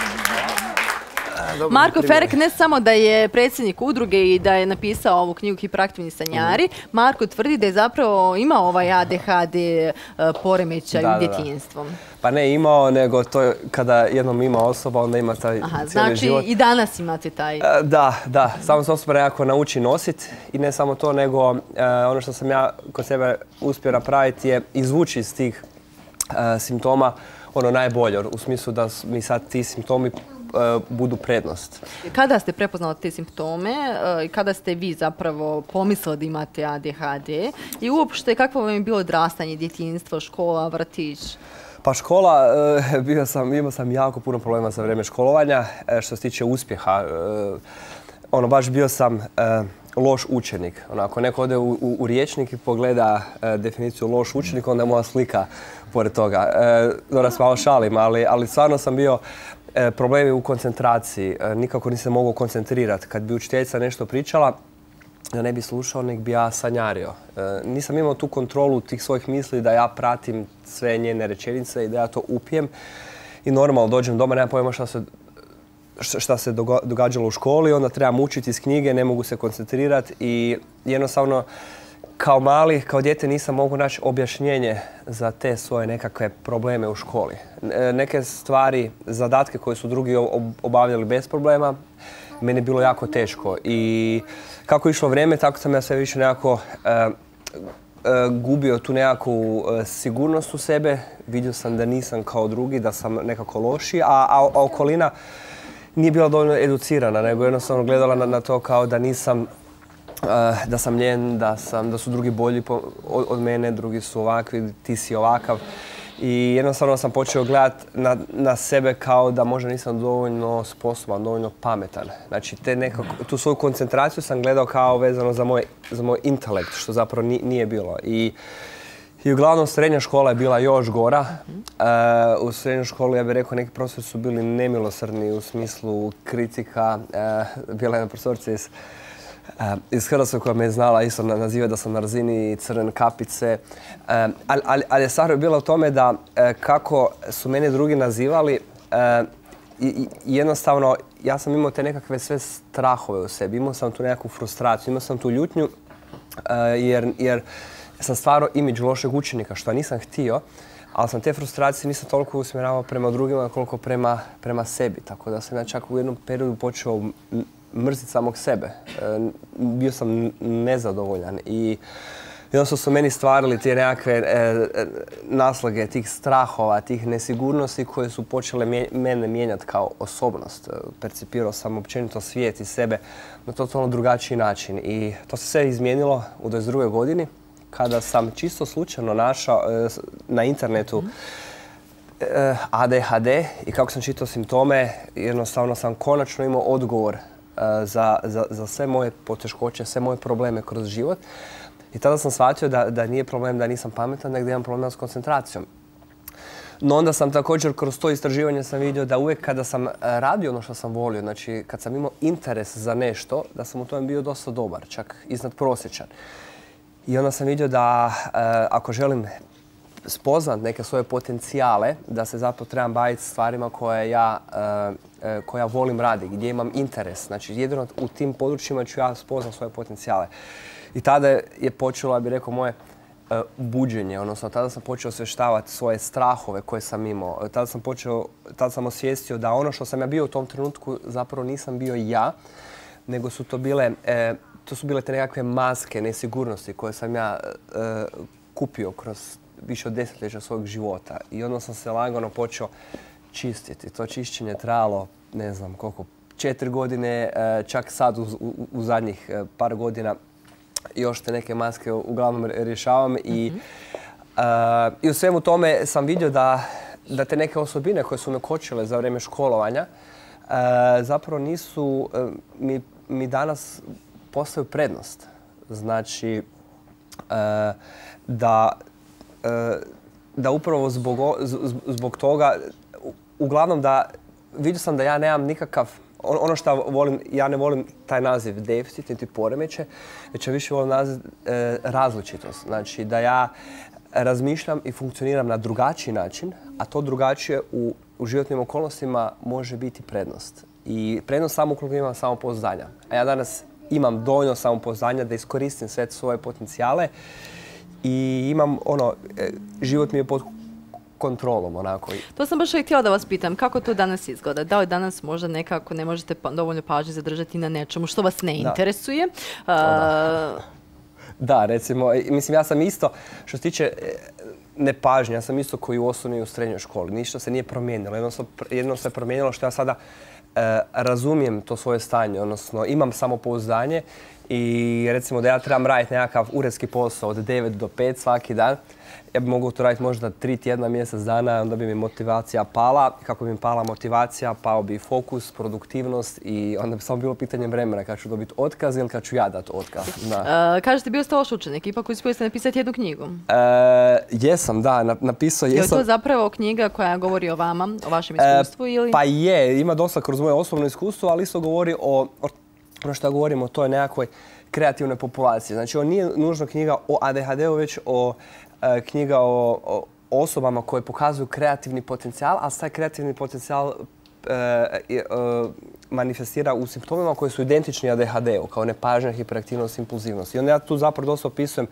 Marko Ferek ne samo da je predsjednik udruge i da je napisao ovu knjigu Hiperaktivni sanjari, Marko tvrdi da je zapravo imao ovaj A D H D poremećaj u djetinjstvu. Pa ne imao, nego to kada jednom ima osoba, onda ima taj cijeli život. Znači i danas imate taj... Da, da. Samo se osoba nekako nauči nositi i ne samo to, nego ono što sam ja kod sebe uspio napraviti je izvući iz tih simptoma ono najbolje, u smislu da mi sad ti simptomi budu prednost. Kada ste prepoznali te simptome i kada ste vi zapravo pomislili da imate A D H D i uopšte kakvo vam je bilo odrastanje, djetinjstvo, škola, vrtić? Pa škola, bio sam, imao sam jako puno problema za vrijeme školovanja. Što se tiče uspjeha, ono baš bio sam loš učenik. Ako neko ode u, u, u riječnik i pogleda definiciju loš učenik, onda je moja slika pored toga. Dobro, se malo šalim, ali, ali stvarno sam bio problemi u koncentraciji. Nikako nisam mogao koncentrirati. Kad bi učiteljica nešto pričala, ja ne bi slušao, nek bi ja sanjario. Nisam imao tu kontrolu tih svojih misli da ja pratim sve njene rečenice i da ja to upijem. I normalno dođem doma, nemam pojma šta se, šta se događalo u školi, onda trebam učiti iz knjige, ne mogu se koncentrirati i jednostavno kao mali, kao dijete nisam mogu naći objašnjenje za te svoje nekakve probleme u školi. Neke stvari, zadatke koje su drugi obavljali bez problema, meni je bilo jako teško. I kako je išlo vrijeme, tako sam ja sve više nekako uh, uh, gubio tu nekakvu uh, sigurnost u sebe. Vidio sam da nisam kao drugi, da sam nekako lošiji, a, a, a okolina nije bila dovoljno educirana, nego jednostavno gledala na, na to kao da nisam Uh, da sam ljen, da, sam, da su drugi bolji po, od, od mene, drugi su ovakvi, ti si ovakav. I jednostavno sam počeo gledati na, na sebe kao da možda nisam dovoljno sposoban, dovoljno pametan. Znači te nekako, tu svoju koncentraciju sam gledao kao vezano za moj, za moj intelekt, što zapravo ni, nije bilo. I, I uglavnom srednja škola je bila još gora. Uh, u srednjoj školi, ja bih rekao, neki profesori su bili nemilosrdni u smislu kritika. Uh, bila jedna profesorica iz Uh, iz Hrvatske koja me je znala isto naziva da sam na razini crvene kapice. Uh, ali, ali, ali je stvar bila u tome da uh, kako su mene drugi nazivali, uh, i, i jednostavno ja sam imao te nekakve sve strahove u sebi. Imao sam tu nekakvu frustraciju, imao sam tu ljutnju uh, jer, jer sam stvarao imidž lošeg učenika, što nisam htio. Ali sam te frustracije nisam toliko usmjeravao prema drugima koliko prema, prema sebi. Tako da sam ja čak u jednom periodu počeo mrziti samog sebe. E, bio sam nezadovoljan i jednostavno su meni stvarili te nekakve e, naslage tih strahova, tih nesigurnosti koje su počele mje, mene mijenjati kao osobnost. Percipirao sam općenito svijet i sebe na totalno drugačiji način i to se sve izmijenilo u dvadeset drugoj godini kada sam čisto slučajno našao e, na internetu e, A D H D i kako sam čitao simptome, jednostavno sam konačno imao odgovor Za, za, za sve moje poteškoće, sve moje probleme kroz život. I tada sam shvatio da, da nije problem da nisam pametan, nego da imam problem s koncentracijom. No onda sam također kroz to istraživanje sam vidio da uvijek kada sam radio ono što sam volio, znači kad sam imao interes za nešto, da sam u tome bio dosta dobar, čak iznad prosječan. I onda sam vidio da uh, ako želim spoznat neke svoje potencijale, da se zapravo trebam baviti stvarima koje ja, uh, uh, koje ja volim raditi, gdje imam interes. Znači jedino u tim područjima ću ja spoznat svoje potencijale. I tada je počelo, ja bih rekao, moje uh, buđenje, odnosno tada sam počeo osvještavati svoje strahove koje sam imao. Tada sam, počeo, tada sam osvijestio da ono što sam ja bio u tom trenutku zapravo nisam bio ja, nego su to bile, uh, to su bile te nekakve maske nesigurnosti koje sam ja uh, kupio kroz više od desetljeća svojeg života. I onda sam se lagano počeo čistiti. To čišćenje trajalo, ne znam koliko, četiri godine, čak sad u, u, u zadnjih par godina još te neke maske uglavnom rješavam. I, mm-hmm. uh, i u svemu tome sam vidio da, da te neke osobine koje su me kočile za vrijeme školovanja uh, zapravo nisu, uh, mi, mi danas postaju prednost. Znači uh, da da upravo zbog, zbog toga, uglavnom da vidio sam da ja nemam nikakav, ono što volim, ja ne volim taj naziv deficit niti poremeće, već ja više volim naziv e, različitost. Znači da ja razmišljam i funkcioniram na drugačiji način, a to drugačije u, u životnim okolnostima može biti prednost. I prednost samo ukoliko imam samopouzdanja. A ja danas imam dovoljno samopouzdanja da iskoristim sve svoje potencijale i imam, ono, život mi je pod kontrolom, onako. To sam baš i htjela da vas pitam, kako to danas izgleda? Da li danas možda nekako ne možete pa, dovoljno pažnje zadržati na nečemu što vas ne da. interesuje? Uh, da. da, recimo, mislim, ja sam isto, što se tiče nepažnje, ja sam isto koji u osnovnoj i u srednjoj školi. Ništa se nije promijenilo. Jedno, jedno se promijenilo što ja sada uh, razumijem to svoje stanje, odnosno imam samopouzdanje. I recimo da ja trebam raditi nekakav uredski posao od devet do pet svaki dan. Ja bi mogao to raditi možda tri tjedna, mjesec dana, onda bi mi motivacija pala. Kako bi mi pala motivacija, pao bi fokus, produktivnost i onda bi samo bilo pitanje vremena kad ću dobiti otkaz ili kad ću ja dati otkaz. Da. Uh, kažete, bio ste loš učenik, ipak uspjeli ste napisati jednu knjigu. Uh, jesam, da, napisao jesam. Je li to zapravo knjiga koja govori o vama, o vašem iskustvu? Uh, ili? Pa je, ima dosta kroz moje osobno iskustvo, ali isto govori o, o ono što govorimo o toj nekakvoj kreativnoj populaciji. Znači, on nije nužno knjiga o A D H D-u, već o, e, knjiga o, o osobama koje pokazuju kreativni potencijal, a taj kreativni potencijal e, e, manifestira u simptomima koji su identični A D H D-u, kao nepažnja, hiperaktivnost, impulzivnost. I onda ja tu zapravo dosta opisujem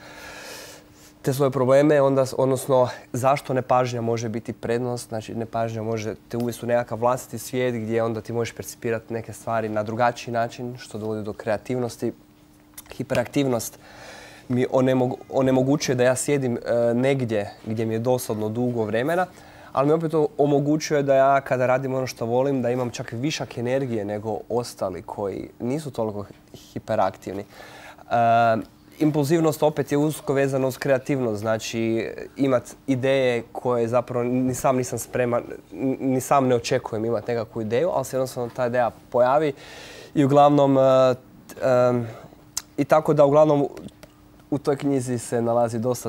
te svoje probleme, onda, odnosno zašto nepažnja može biti prednost. Znači, nepažnja može te uvesti u nekakav vlastiti svijet gdje onda ti možeš percipirati neke stvari na drugačiji način, što dovodi do kreativnosti. Hiperaktivnost mi onemog, onemogućuje da ja sjedim e, negdje gdje mi je dosadno dugo vremena, ali mi opet to omogućuje da ja kada radim ono što volim, da imam čak višak energije nego ostali koji nisu toliko hiperaktivni. E, Impulzivnost opet je usko vezana uz kreativnost, znači imati ideje koje zapravo ni sam nisam spreman, ni sam ne očekujem imati nekakvu ideju, ali se jednostavno ta ideja pojavi i uglavnom, uh, um, i tako da uglavnom u toj knjizi se nalazi dosta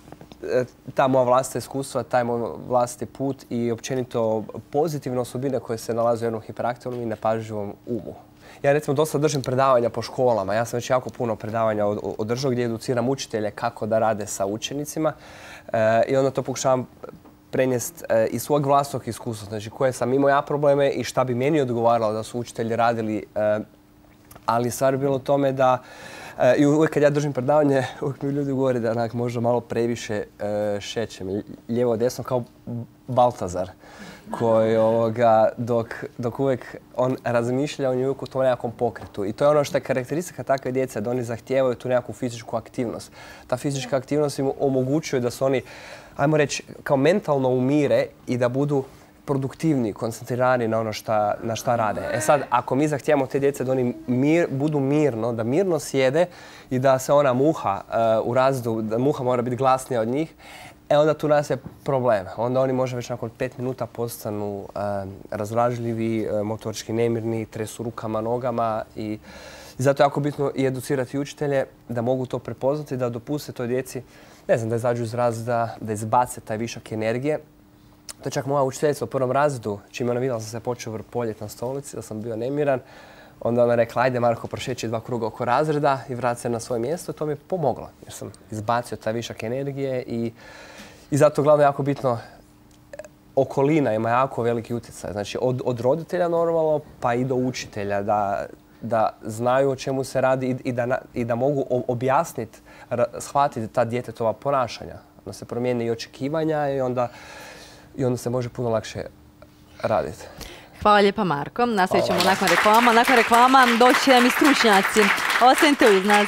ta moja vlastita iskustva, taj moj vlastiti put i općenito pozitivne osobine koje se nalaze u jednom hiperaktivnom i nepažljivom umu. Ja recimo dosta držim predavanja po školama. Ja sam već jako puno predavanja održao gdje educiram učitelje kako da rade sa učenicima e, i onda to pokušavam prenijesti e, iz svog vlastnog iskustva. Znači koje sam imao ja probleme i šta bi meni odgovaralo da su učitelji radili. E, ali stvar je bilo u tome da e, i uvijek kad ja držim predavanje, uvijek mi ljudi govore da onak, možda malo previše e, šećem lijevo desno kao Baltazar. Koji ovoga, dok, dok uvijek on razmišlja, on je uvijek u tom nekakvom pokretu. I to je ono što je karakteristika takve djece, da oni zahtijevaju tu nekakvu fizičku aktivnost. Ta fizička aktivnost im omogućuje da se oni, ajmo reći, kao mentalno umire i da budu produktivni, koncentrirani na ono šta, na šta rade. E sad, ako mi zahtijevamo te djece da oni mir, budu mirno, da mirno sjede i da se ona muha uh, u razredu, da muha mora biti glasnija od njih, e onda tu nas je problem. Onda oni možda već nakon pet minuta postanu uh, razvražljivi, uh, motorički nemirni, tresu rukama, nogama i I zato je jako bitno i educirati učitelje da mogu to prepoznati, da dopuste toj djeci, ne znam, da izađu iz razreda, da izbace taj višak energije. To je čak moja učiteljica u prvom razredu, čim je ona vidjela da sam se počeo vrpoljeti na stolici, da sam bio nemiran. Onda ona rekla, ajde Marko, prošeći dva kruga oko razreda i vrati se na svoje mjesto. To mi je pomoglo jer sam izbacio taj višak energije i, i zato glavno jako bitno, okolina ima jako veliki utjecaj. Znači od, od roditelja normalno pa i do učitelja da, da znaju o čemu se radi i, i, da, i da mogu objasniti, shvatiti ta djetetova ponašanja. Onda se promijene i očekivanja i onda, i onda se može puno lakše raditi. Hvala lijepa Marko. Nastavit ćemo nakon reklama. Nakon reklama doći će nam i stručnjaci. Ostanite uz nas.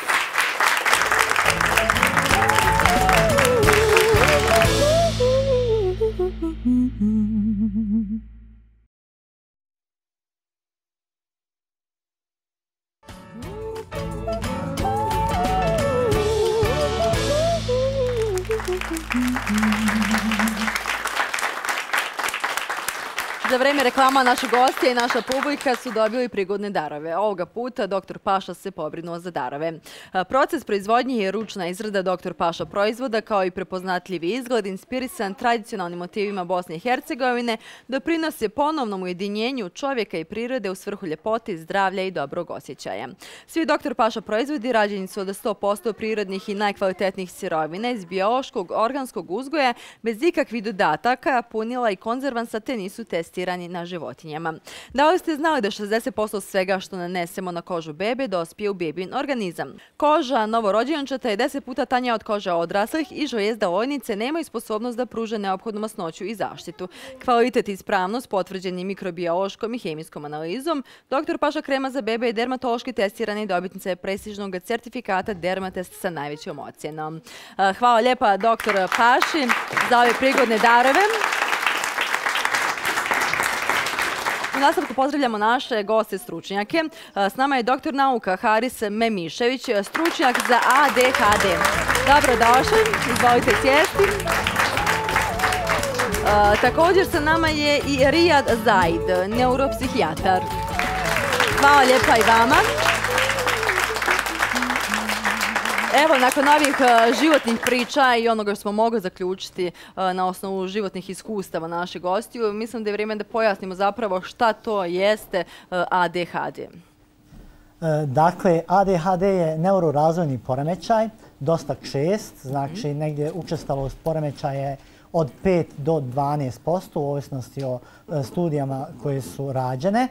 Za vrijeme reklama naši gosti i naša publika su dobili prigodne darove. Ovoga puta doktor Paša se pobrinuo za darove. Proces proizvodnje je ručna izrada doktor Paša proizvoda kao i prepoznatljivi izgled inspirisan tradicionalnim motivima Bosne i Hercegovine doprinosi ponovnom ujedinjenju čovjeka i prirode u svrhu ljepote, zdravlja i dobrog osjećaja. Svi doktor Paša proizvodi rađeni su od sto posto prirodnih i najkvalitetnijih sirovina iz biološkog organskog uzgoja bez ikakvih dodataka, punila i konzervansa te nisu testirani na životinjama. Da li ste znali da šezdeset posto svega što nanesemo na kožu bebe dospije u bebin organizam? Koža novorođenčeta je deset puta tanja od kože odraslih i žlijezda lojnice nemaju sposobnost da pruže neophodnu masnoću i zaštitu. Kvalitet i ispravnost potvrđeni mikrobiološkom i hemijskom analizom. doktor Paša krema za bebe je dermatološki testirana i dobitnica je prestižnog certifikata Dermatest sa najvećom ocjenom. Hvala lijepa doktor Paši za ove prigodne darove. U nastavku pozdravljamo naše goste stručnjake. S nama je doktor nauka Haris Memišević, stručnjak za A D H D. Dobrodošli, izvolite sjesti. Također sa nama je i Rijad Zaid, neuropsihijatar. Hvala lijepa i vama. Evo, nakon ovih životnih priča i onoga što smo mogli zaključiti na osnovu životnih iskustava naših gostiju, mislim da je vrijeme da pojasnimo zapravo šta to jeste A D H D. Dakle, A D H D je neurorazvojni poremećaj, dosta čest, znači negdje učestalost poremećaja je od pet do dvanaest posto u ovisnosti o studijama koje su rađene.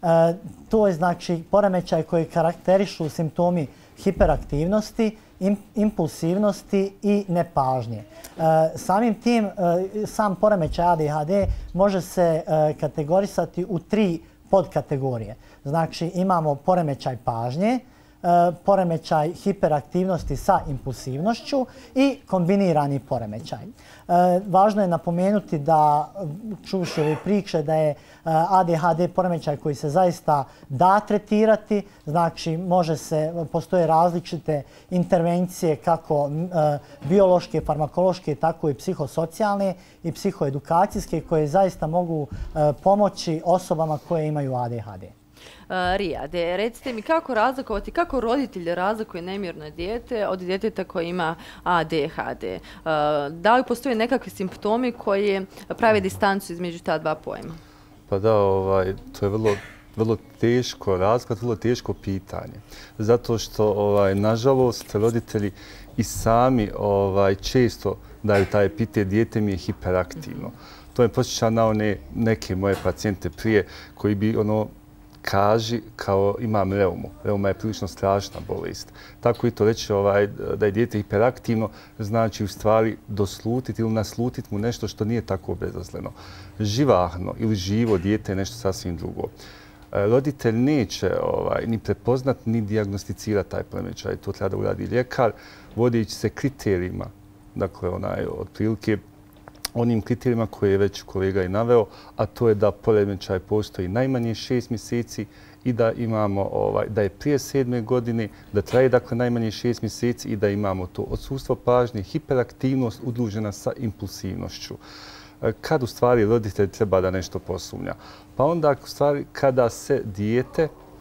To je znači poremećaj koji karakterišu simptomi hiperaktivnosti, impulsivnosti i nepažnje. Samim tim, sam poremećaj A D H D može se kategorisati u tri podkategorije. Znači imamo poremećaj pažnje, poremećaj hiperaktivnosti sa impulsivnošću i kombinirani poremećaj. Važno je napomenuti da, čuvši ove priče, da je A D H D poremećaj koji se zaista da tretirati, znači može se, postoje različite intervencije kako biološke, farmakološke, tako i psihosocijalne i psihoedukacijske koje zaista mogu pomoći osobama koje imaju A D H D. Rijade, recite mi kako razlikovati, kako roditelj razlikuje nemirno dijete od djeteta koje ima A D H D? Da li postoje nekakvi simptomi koji prave distancu između ta dva pojma? Pa da, ovaj, to je vrlo, vrlo teško razlikovati, vrlo teško pitanje. Zato što, ovaj, nažalost, roditelji i sami ovaj, često daju taj epitet dijete mi je hiperaktivno. To me podsjeća na one neke moje pacijente prije koji bi ono kaži kao imam reumu. Reuma je prilično strašna bolest. Tako i to reći ovaj, da je dijete hiperaktivno znači u stvari doslutiti ili naslutiti mu nešto što nije tako bezazleno. Živahno ili živo dijete je nešto sasvim drugo. Roditelj neće ovaj, ni prepoznat ni dijagnosticirati taj poremećaj. To treba da uradi ljekar, vodići se kriterijima. Dakle, onaj, otprilike onim kriterijima koje je već kolega i naveo, a to je da poremećaj postoji najmanje šest mjeseci i da imamo, ovaj, da je prije sedme godine, da traje dakle najmanje šest mjeseci i da imamo to odsustvo pažnje, hiperaktivnost udružena sa impulsivnošću. Kad u stvari roditelj treba da nešto posumnja? Pa onda u stvari kada se dijete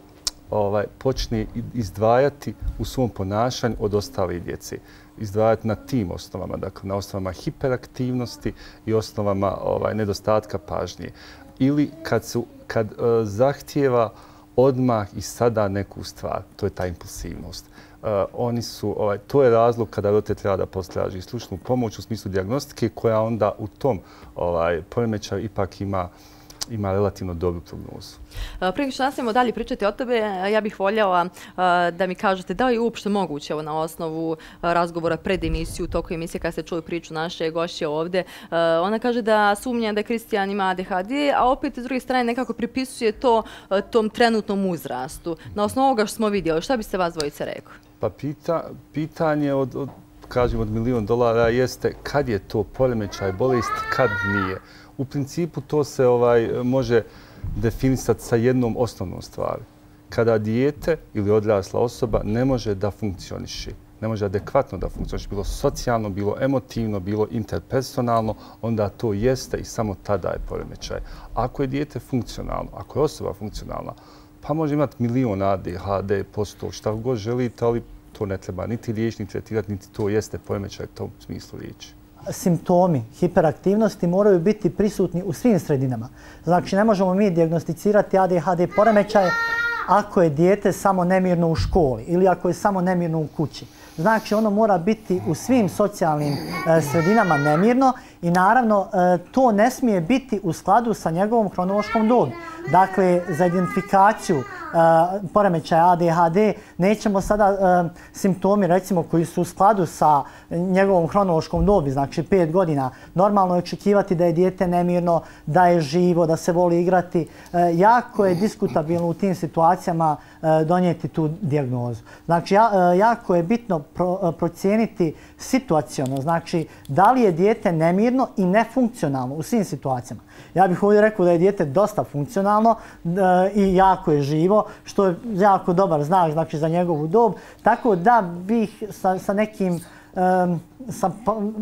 ovaj, počne izdvajati u svom ponašanju od ostale djece. Izdvajati na tim osnovama, dakle na osnovama hiperaktivnosti i osnovama ovaj, nedostatka pažnje. Ili kad, su, kad uh, zahtijeva odmah i sada neku stvar, to je ta impulsivnost. Uh, oni su, ovaj, to je razlog kada roditelj treba da potraži stručnu pomoć u smislu dijagnostike koja onda u tom ovaj, poremećaju ipak ima ima relativno dobru prognozu. Prije što nastavimo dalje pričati o tebe, ja bih voljela da mi kažete da li je uopšte moguće na osnovu razgovora pred emisiju, u toku emisije kada ste čuli priču naše gošće ovdje. Ona kaže da sumnja da Kristijan ima A D H D, a opet s druge strane nekako pripisuje to tom trenutnom uzrastu. Na osnovu ovoga što smo vidjeli, šta biste vas dvojice rekli? Pa pita, pitanje od, od, kažem, od milion dolara jeste kad je to poremećaj bolesti, kad nije. U principu to se ovaj, može definisati sa jednom osnovnom stvari. Kada dijete ili odrasla osoba ne može da funkcioniše, ne može adekvatno da funkcioniše, bilo socijalno, bilo emotivno, bilo interpersonalno, onda to jeste i samo tada je poremećaj. Ako je dijete funkcionalno, ako je osoba funkcionalna, pa može imati milion A D H D posto, šta god želite, ali to ne treba niti liječnik tretirati, niti to jeste poremećaj u tom smislu riječi. Simptomi hiperaktivnosti moraju biti prisutni u svim sredinama. Znači, ne možemo mi dijagnosticirati A D H D poremećaj ako je dijete samo nemirno u školi ili ako je samo nemirno u kući. Znači, ono mora biti u svim socijalnim e, sredinama nemirno i naravno e, to ne smije biti u skladu sa njegovom hronološkom dobi. Dakle, za identifikaciju e, poremećaja A D H D nećemo sada e, simptomi recimo koji su u skladu sa njegovom hronološkom dobi, znači pet godina. Normalno je očekivati da je dijete nemirno, da je živo, da se voli igrati. E, jako je diskutabilno u tim situacijama e, donijeti tu dijagnozu. Znači, ja, e, jako je bitno pro, procijeniti situaciono, znači da li je dijete nemirno i nefunkcionalno u svim situacijama. Ja bih ovdje rekao da je dijete dosta funkcionalno e, i jako je živo, što je jako dobar znak, znači, za njegovu dob. Tako da bih sa, sa nekim e, sa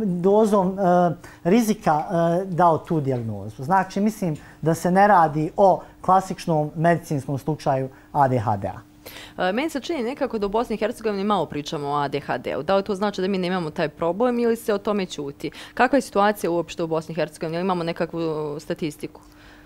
dozom e, rizika e, dao tu dijagnozu. Znači, mislim da se ne radi o klasičnom medicinskom slučaju A D H D-a. Meni se čini nekako da u Bosni i Hercegovini malo pričamo o A D H D-u. Da li to znači da mi nemamo taj problem ili se o tome ćuti? Kakva je situacija uopšte u Bosni i Hercegovini? Ili imamo nekakvu statistiku?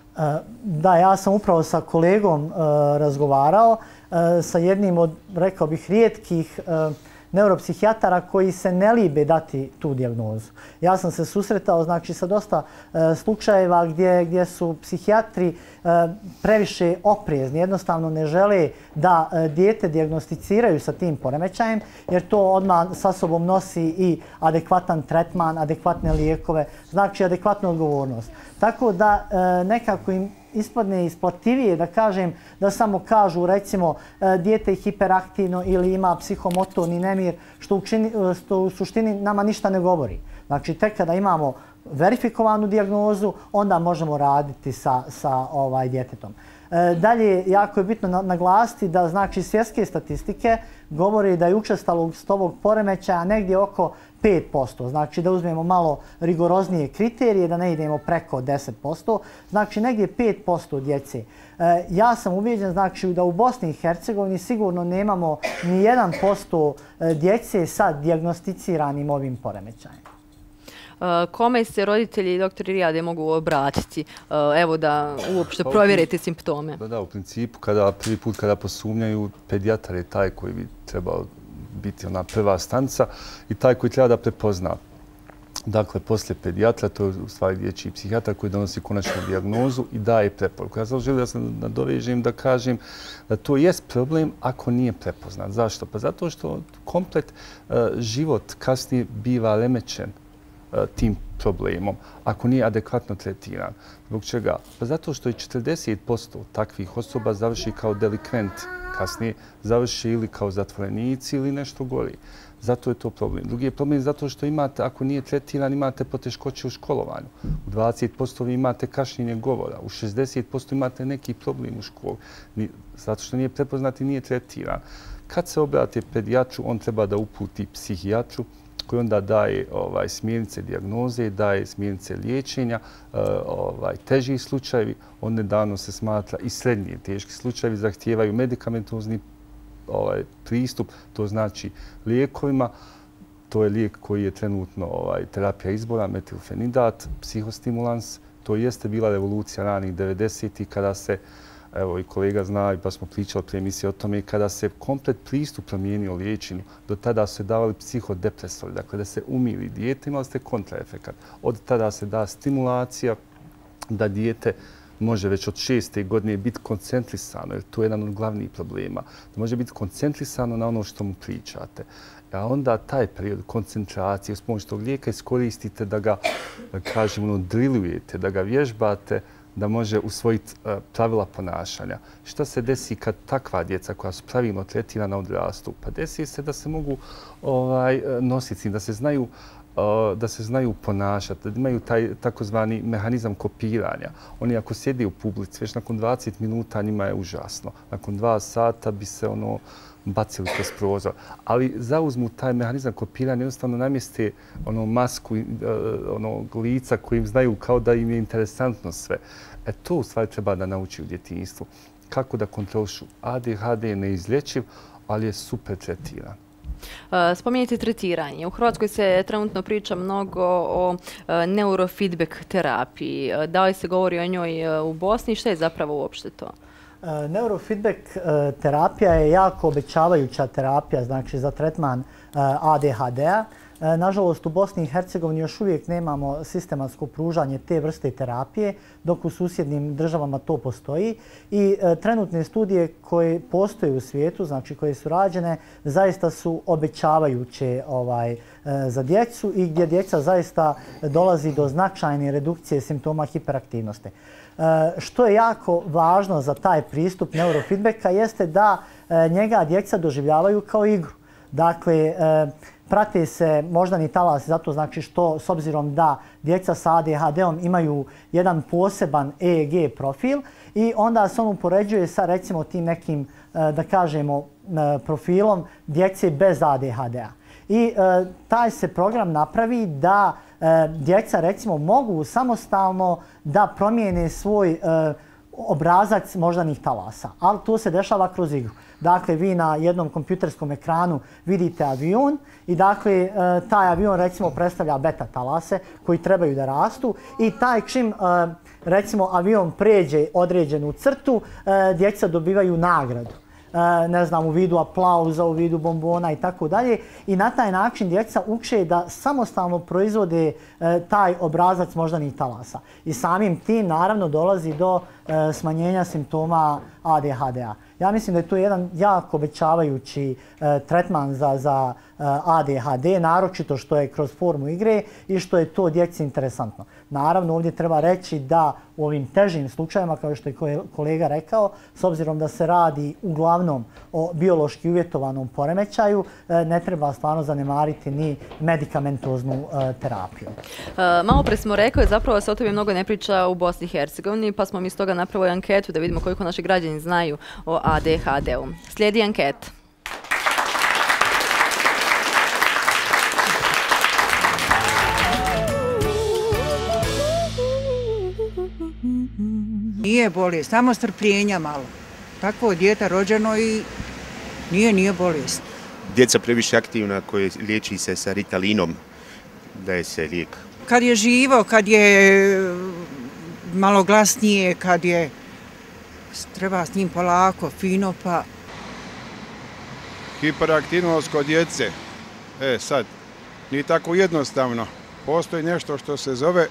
Da, ja sam upravo sa kolegom razgovarao, sa jednim od, rekao bih, rijetkih neuropsihijatara koji se ne libe dati tu dijagnozu. Ja sam se susretao, znači, sa dosta e, slučajeva gdje, gdje su psihijatri e, previše oprezni, jednostavno ne žele da e, dijete dijagnosticiraju sa tim poremećajem, jer to odmah sa sobom nosi i adekvatan tretman, adekvatne lijekove, znači adekvatnu odgovornost. Tako da e, nekako im ispadne isplativije da kažem da samo kažu recimo dijete je hiperaktivno ili ima psihomotorni nemir, što u, čini, što u suštini nama ništa ne govori. Znači, tek kada imamo verifikovanu dijagnozu, onda možemo raditi sa, sa ovaj, djetetom. E, dalje, jako je bitno naglasiti da, znači, svjetske statistike govori da je učestalost ovog poremećaja negdje oko pet posto. Znači, da uzmemo malo rigoroznije kriterije, da ne idemo preko deset posto. Znači, negdje pet posto djece. E, ja sam ubijeđen, znači, da u Bosni i Hercegovini sigurno nemamo ni jedan posto djece sa dijagnosticiranim ovim poremećajem. Kome se roditelji i doktori Rijade mogu obratiti, evo, da uopšte provjerite simptome? Da, da, u principu, kada, prvi put kada posumnjaju, pedijatar je taj koji bi trebao biti ona prva stanca i taj koji treba da prepozna. Dakle, poslije pedijatra, to je u stvari dječji psihijatar koji donosi konačnu dijagnozu i daje preporuku. Ja sam želio da se nadovežem da kažem da to jest problem ako nije prepoznat. Zašto? Pa zato što komplet uh, život kasnije biva remećen uh, tim problemom ako nije adekvatno tretiran. Zbog čega? Pa zato što i četrdeset posto takvih osoba završi kao delikventi. Kasnije završi ili kao zatvorenici ili nešto gori. Zato je to problem. Drugi je problem zato što imate, ako nije tretiran, imate poteškoće u školovanju. U dvadeset posto vi imate kašnjenje govora. U šezdeset posto imate neki problem u školi. Zato što nije prepoznat i nije tretiran. Kad se obrate pedijatru, on treba da uputi psihijatru koji onda daje ovaj, smjernice dijagnoze, daje smjernice liječenja, ovaj, teži slučajevi, on nedavno se smatra i srednji teški slučajevi zahtijevaju medikamentozni ovaj, pristup, to znači lijekovima. To je lijek koji je trenutno ovaj, terapija izbora, metilfenidat, psihostimulans. To jeste bila revolucija ranih devedesetih kada se, evo i kolega zna, pa smo pričali prije emisije o tome, kada se komplet pristup promijenio liječenju. Do tada su se davali psihodepresori, dakle da se umiri dijete, imali ste kontraefekat. Od tada se da stimulacija da dijete može već od šeste godine biti koncentrisano, jer to je jedan od glavnih problema. Da može biti koncentrisano na ono što mu pričate. A onda taj period koncentracije s pomoću tog lijeka iskoristite da ga, da kažem, ono, drilujete, da ga vježbate, da može usvojiti uh, pravila ponašanja. Šta se desi kad takva djeca koja su pravilno tretirana odrastu? Pa desi se da se mogu ovaj, nositi, da se znaju uh, da se znaju ponašati, da imaju taj takozvani mehanizam kopiranja. Oni ako sjedi u publici, već nakon dvadeset minuta njima je užasno. Nakon dva sata bi se ono bacili kroz prozor. Ali zauzmu taj mehanizam kopiranja, jednostavno namjeste ono masku onog lica kojim znaju kao da im je interesantno sve. E to u stvari treba da nauči u djetinjstvu. Kako da kontrolišu. A D H D je neizlječiv, ali je super tretiran. Spominjete tretiranje. U Hrvatskoj se trenutno priča mnogo o neurofeedback terapiji. Da li se govori o njoj u Bosni? Šta je zapravo uopšte to? Neurofeedback terapija je jako obećavajuća terapija, znači za tretman A D H D-a. Nažalost, u Bosni i Hercegovini još uvijek nemamo sistematsko pružanje te vrste terapije, dok u susjednim državama to postoji. I trenutne studije koje postoje u svijetu, znači koje su rađene, zaista su obećavajuće ovaj, za djecu i gdje djeca zaista dolazi do značajne redukcije simptoma hiperaktivnosti. Što je jako važno za taj pristup neurofeedbacka jeste da njega djeca doživljavaju kao igru. Dakle, prate se moždani talasi, zato znači što s obzirom da djeca sa A D H D-om imaju jedan poseban E E G profil i onda se on upoređuje sa recimo tim nekim, da kažemo, profilom djece bez A D H D-a. I taj se program napravi da djeca recimo mogu samostalno da promijene svoj obrazac moždanih talasa, ali to se dešava kroz igru. Dakle, vi na jednom kompjuterskom ekranu vidite avion i dakle, taj avion recimo predstavlja beta talase koji trebaju da rastu i taj čim recimo avion pređe određenu crtu, djeca dobivaju nagradu. Ne znam, u vidu aplauza, u vidu bombona i tako dalje. I na taj način djeca uče da samostalno proizvode taj obrazac moždanih talasa. I samim tim naravno dolazi do smanjenja simptoma A D H D-a. Ja mislim da je to jedan jako obećavajući tretman za, za A D H D, naročito što je kroz formu igre i što je to djeci interesantno. Naravno, ovdje treba reći da u ovim težim slučajevima, kao što je kolega rekao, s obzirom da se radi uglavnom o biološki uvjetovanom poremećaju, ne treba stvarno zanemariti ni medikamentoznu terapiju. Malo pre smo rekli, zapravo se o tome mnogo ne priča u Bosni i Hercegovini, pa smo mi s toga napravili anketu da vidimo koliko naši građani znaju o A D H D-u. Slijedi anketa. Nije bolest, samo strpljenja malo. Takvo dijete rođeno i nije, nije bolest. Djeca previše aktivna koje liječi se sa Ritalinom, daje se lijek. Kad je živo, kad je malo glasnije, kad je treba s njim polako, fino pa... Hiperaktivnost kod djece, e sad, nije tako jednostavno. Postoji nešto što se zove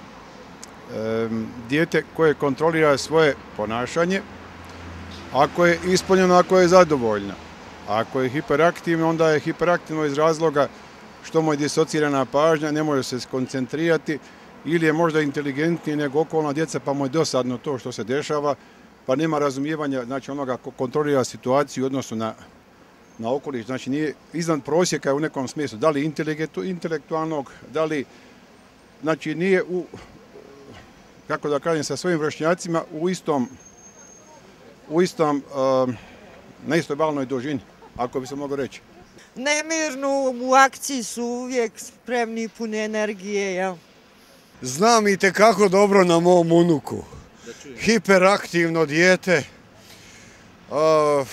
dijete koje kontrolira svoje ponašanje, ako je ispunjeno, ako je zadovoljno. Ako je hiperaktivno, onda je hiperaktivno iz razloga što mu je disocirana pažnja, ne može se skoncentrirati ili je možda inteligentniji nego okolna djeca pa mu je dosadno to što se dešava, pa nema razumijevanja, znači onoga ko kontrolira situaciju u odnosu na, na okoliš, znači nije iznad prosjeka u nekom smislu, da li intelektualnog, da li, znači nije u, kako da kažem, sa svojim vršnjacima u istom, u istom, uh, na istoj valnoj dužini, ako bi se moglo reći. nemirnu, u akciji su uvijek spremni, puni energije, jel? Znam i tekako dobro na mom unuku. Hiperaktivno dijete. Uh,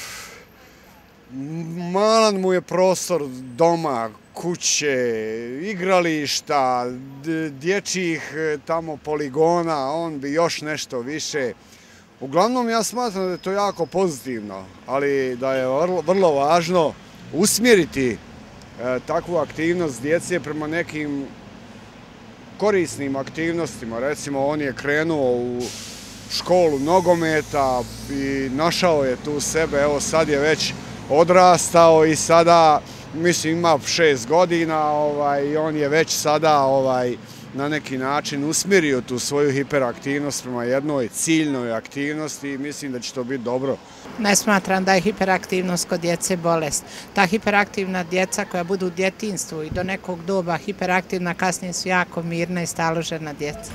malan mu je prostor doma, kuće, igrališta, dječjih tamo poligona, on bi još nešto više. Uglavnom ja smatram da je to jako pozitivno, ali da je vrlo, vrlo važno usmjeriti e, takvu aktivnost djece prema nekim korisnim aktivnostima. Recimo, on je krenuo u školu nogometa i našao je tu sebe, evo sad je već odrastao i sada, mislim, ima šest godina ovaj, i on je već sada ovaj, na neki način usmjerio tu svoju hiperaktivnost prema jednoj ciljnoj aktivnosti i mislim da će to biti dobro. Ne smatram da je hiperaktivnost kod djece bolest. Ta hiperaktivna djeca koja budu u djetinjstvu i do nekog doba hiperaktivna, kasnije su jako mirna i staložena djeca.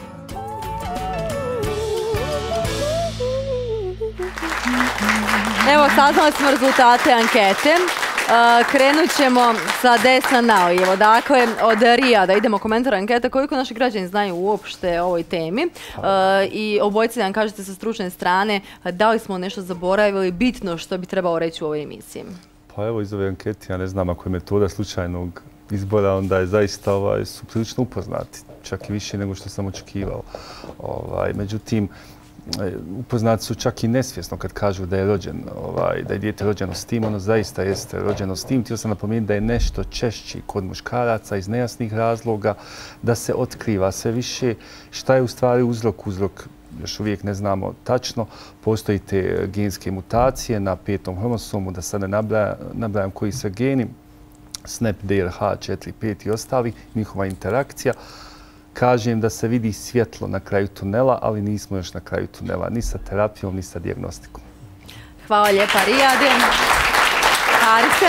Evo, saznali smo rezultate ankete. Krenut ćemo sa desna na lijevo. Dakle, od Rijada idemo komentar ankete. Koliko naši građani znaju uopšte o ovoj temi? I obojci da nam kažete sa stručne strane da li smo nešto zaboravili bitno što bi trebalo reći u ovoj emisiji. Pa evo iz ove ankete, ja ne znam ako je metoda slučajnog izbora, onda je zaista ovaj, su prilično upoznati. Čak i više nego što sam očekivao. Ovaj, međutim, upoznati su čak i nesvjesno kad kažu da je rođen, ovaj, da je dijete rođeno s tim, ono zaista jeste rođeno s tim. Htio sam napomenuti da je nešto češći kod muškaraca iz nejasnih razloga, da se otkriva sve više šta je u stvari uzrok. Uzrok još uvijek ne znamo tačno. Postoji te genske mutacije na petom hromosomu, da sad ne nabrajam koji su geni, S N P, D R H četiri, pet i ostali, njihova interakcija. Kažem da se vidi svjetlo na kraju tunela, ali nismo još na kraju tunela, ni sa terapijom, ni sa dijagnostikom. Hvala lijepa, Rijade. Harise?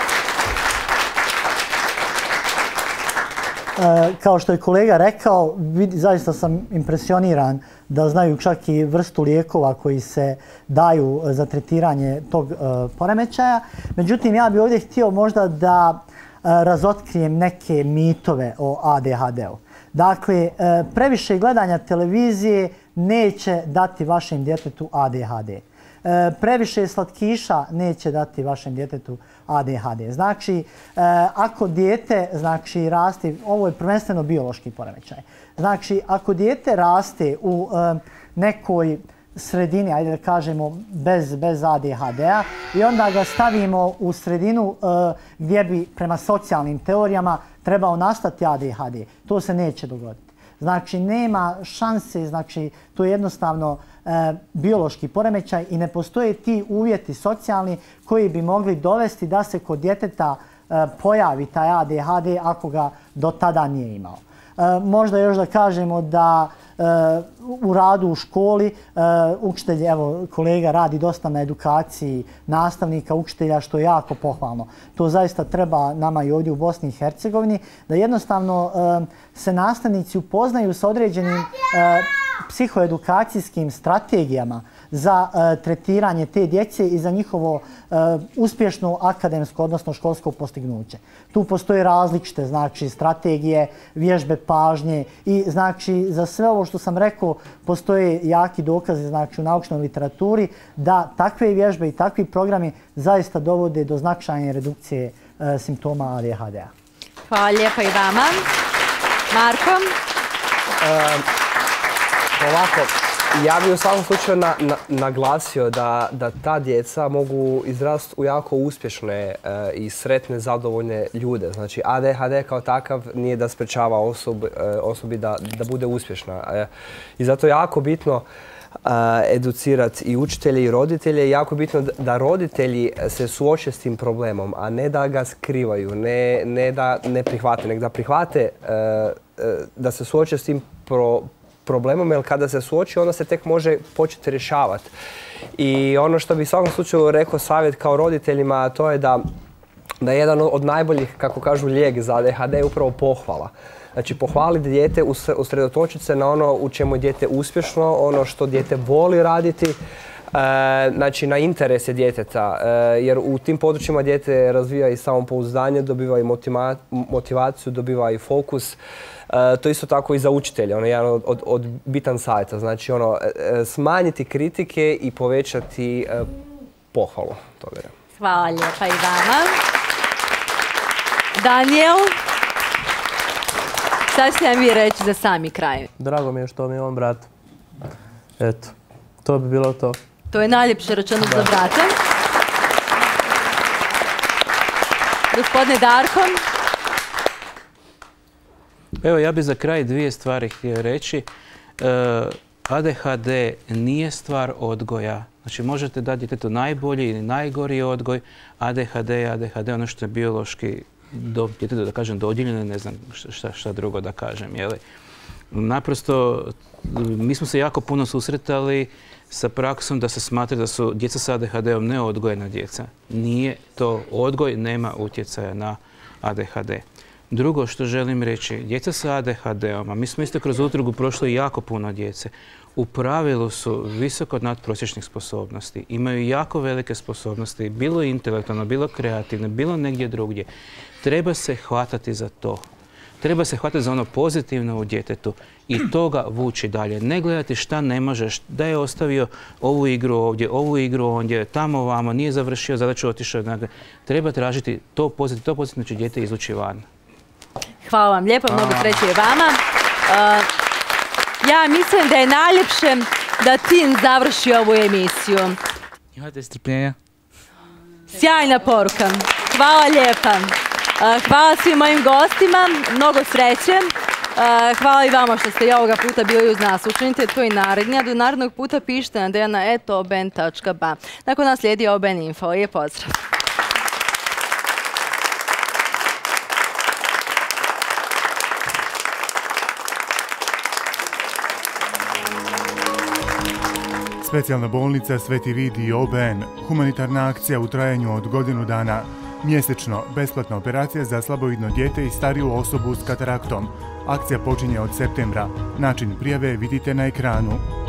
E, kao što je kolega rekao, vid, zaista sam impresioniran da znaju čak i vrstu lijekova koji se daju za tretiranje tog e, poremećaja. Međutim, ja bih ovdje htio možda da e, razotkrijem neke mitove o A D H D-u. Dakle, previše gledanja televizije neće dati vašem djetetu A D H D. Previše slatkiša neće dati vašem djetetu A D H D. Znači, ako dijete znači, raste, ovo je prvenstveno biološki poremećaj. Znači, ako dijete raste u nekoj sredini, ajde da kažemo, bez, bez A D H D-a i onda ga stavimo u sredinu gdje bi prema socijalnim teorijama trebao nastati A D H D. To se neće dogoditi. Znači, nema šanse, znači, to je jednostavno e, biološki poremećaj i ne postoje ti uvjeti socijalni koji bi mogli dovesti da se kod djeteta e, pojavi taj A D H D ako ga do tada nije imao. E, možda još da kažemo da e, u radu u školi e, učitelj, evo kolega radi dosta na edukaciji nastavnika, učitelja, što je jako pohvalno. To zaista treba nama i ovdje u Bosni i Hercegovini, da jednostavno e, se nastavnici upoznaju sa određenim e, psihoedukacijskim strategijama za e, tretiranje te djece i za njihovo e, uspješno akademsko, odnosno školsko postignuće. Tu postoje različite znači, strategije, vježbe pažnje i znači, za sve ovo što sam rekao postoje jaki dokazi znači, u naučnoj literaturi da takve vježbe i takvi programi zaista dovode do značajne redukcije e, simptoma A D H D-a. Hvala lijepa i vama. Marko? E, ovako, ja bih u svakom slučaju na, na, naglasio da, da ta djeca mogu izrasti u jako uspješne e, i sretne, zadovoljne ljude. Znači, A D H D kao takav nije da sprečava osob, e, osobi da, da bude uspješna. E, I zato je jako bitno e, educirati i učitelje i roditelje. Jako bitno da, da roditelji se suoče s tim problemom, a ne da ga skrivaju, ne, ne da ne prihvate, nego da prihvate, e, e, da se suoče s tim problemom problemom, jer kada se suoči, onda se tek može početi rješavati. I ono što bih u svakom slučaju rekao savjet kao roditeljima, to je da, da je jedan od najboljih, kako kažu, lijek za A D H D je upravo pohvala. Znači, pohvaliti dijete, usredotočiti se na ono u čemu je dijete uspješno, ono što dijete voli raditi, znači na interese djeteta, jer u tim područjima dijete razvija i samopouzdanje, dobiva i motivaciju, dobiva i fokus. To isto tako i za učitelje, ono je jedan od, od bitan savjeta, znači ono, smanjiti kritike i povećati pohvalu. To vjerujem. Hvala lijepa i vama. Daniel, šta ćete nam vi reći za sami kraj? Drago mi je što mi je on brat. Eto, to bi bilo to. To je najljepše rečeno za brata. Gospodine Darko. Evo, ja bih za kraj dvije stvari htio reći. A D H D nije stvar odgoja. Znači, možete dati djetetu najbolji ili najgori odgoj. A D H D je A D H D, ono što je biološki djetetu, da kažem, dodijeljeno, ne znam šta, šta drugo da kažem. Jeli? Naprosto, mi smo se jako puno susretali sa praksom da se smatra da su djeca sa A D H D-om neodgojena djeca. Nije to odgoj, nema utjecaja na A D H D. Drugo što želim reći, djeca sa A D H D-om, a mi smo isto kroz udrugu prošli jako puno djece, u pravilu su visoko nadprosječnih sposobnosti, imaju jako velike sposobnosti, bilo intelektualno, bilo kreativno, bilo negdje drugdje. Treba se hvatati za to. Treba se hvatati za ono pozitivno u djetetu i toga vući dalje. Ne gledati šta ne možeš, da je ostavio ovu igru ovdje, ovu igru ondje, tamo vamo, nije završio zadaću, otišao. Treba tražiti to pozitivno, to pozitivno će dijete izvući van. Hvala vam lijepo, mnogo sreće i vama. Uh, ja mislim da je najljepše da Tin završi ovu emisiju. Imate strpljenja. Sjajna poruka. Hvala lijepa. Uh, hvala svim mojim gostima, mnogo sreće. Uh, hvala i vama što ste i ovoga puta bili uz nas. Učinite to i narednja. Do narednog puta pišite na dejana et o b e n tačka b a. Nakon nas slijedi O B E N Info. Lijep pozdrav. Specijalna bolnica Sveti Vid i O B E N. Humanitarna akcija u trajanju od godinu dana. Mjesečno besplatna operacija za slabovidno dijete i stariju osobu s kataraktom. Akcija počinje od septembra. Način prijave vidite na ekranu.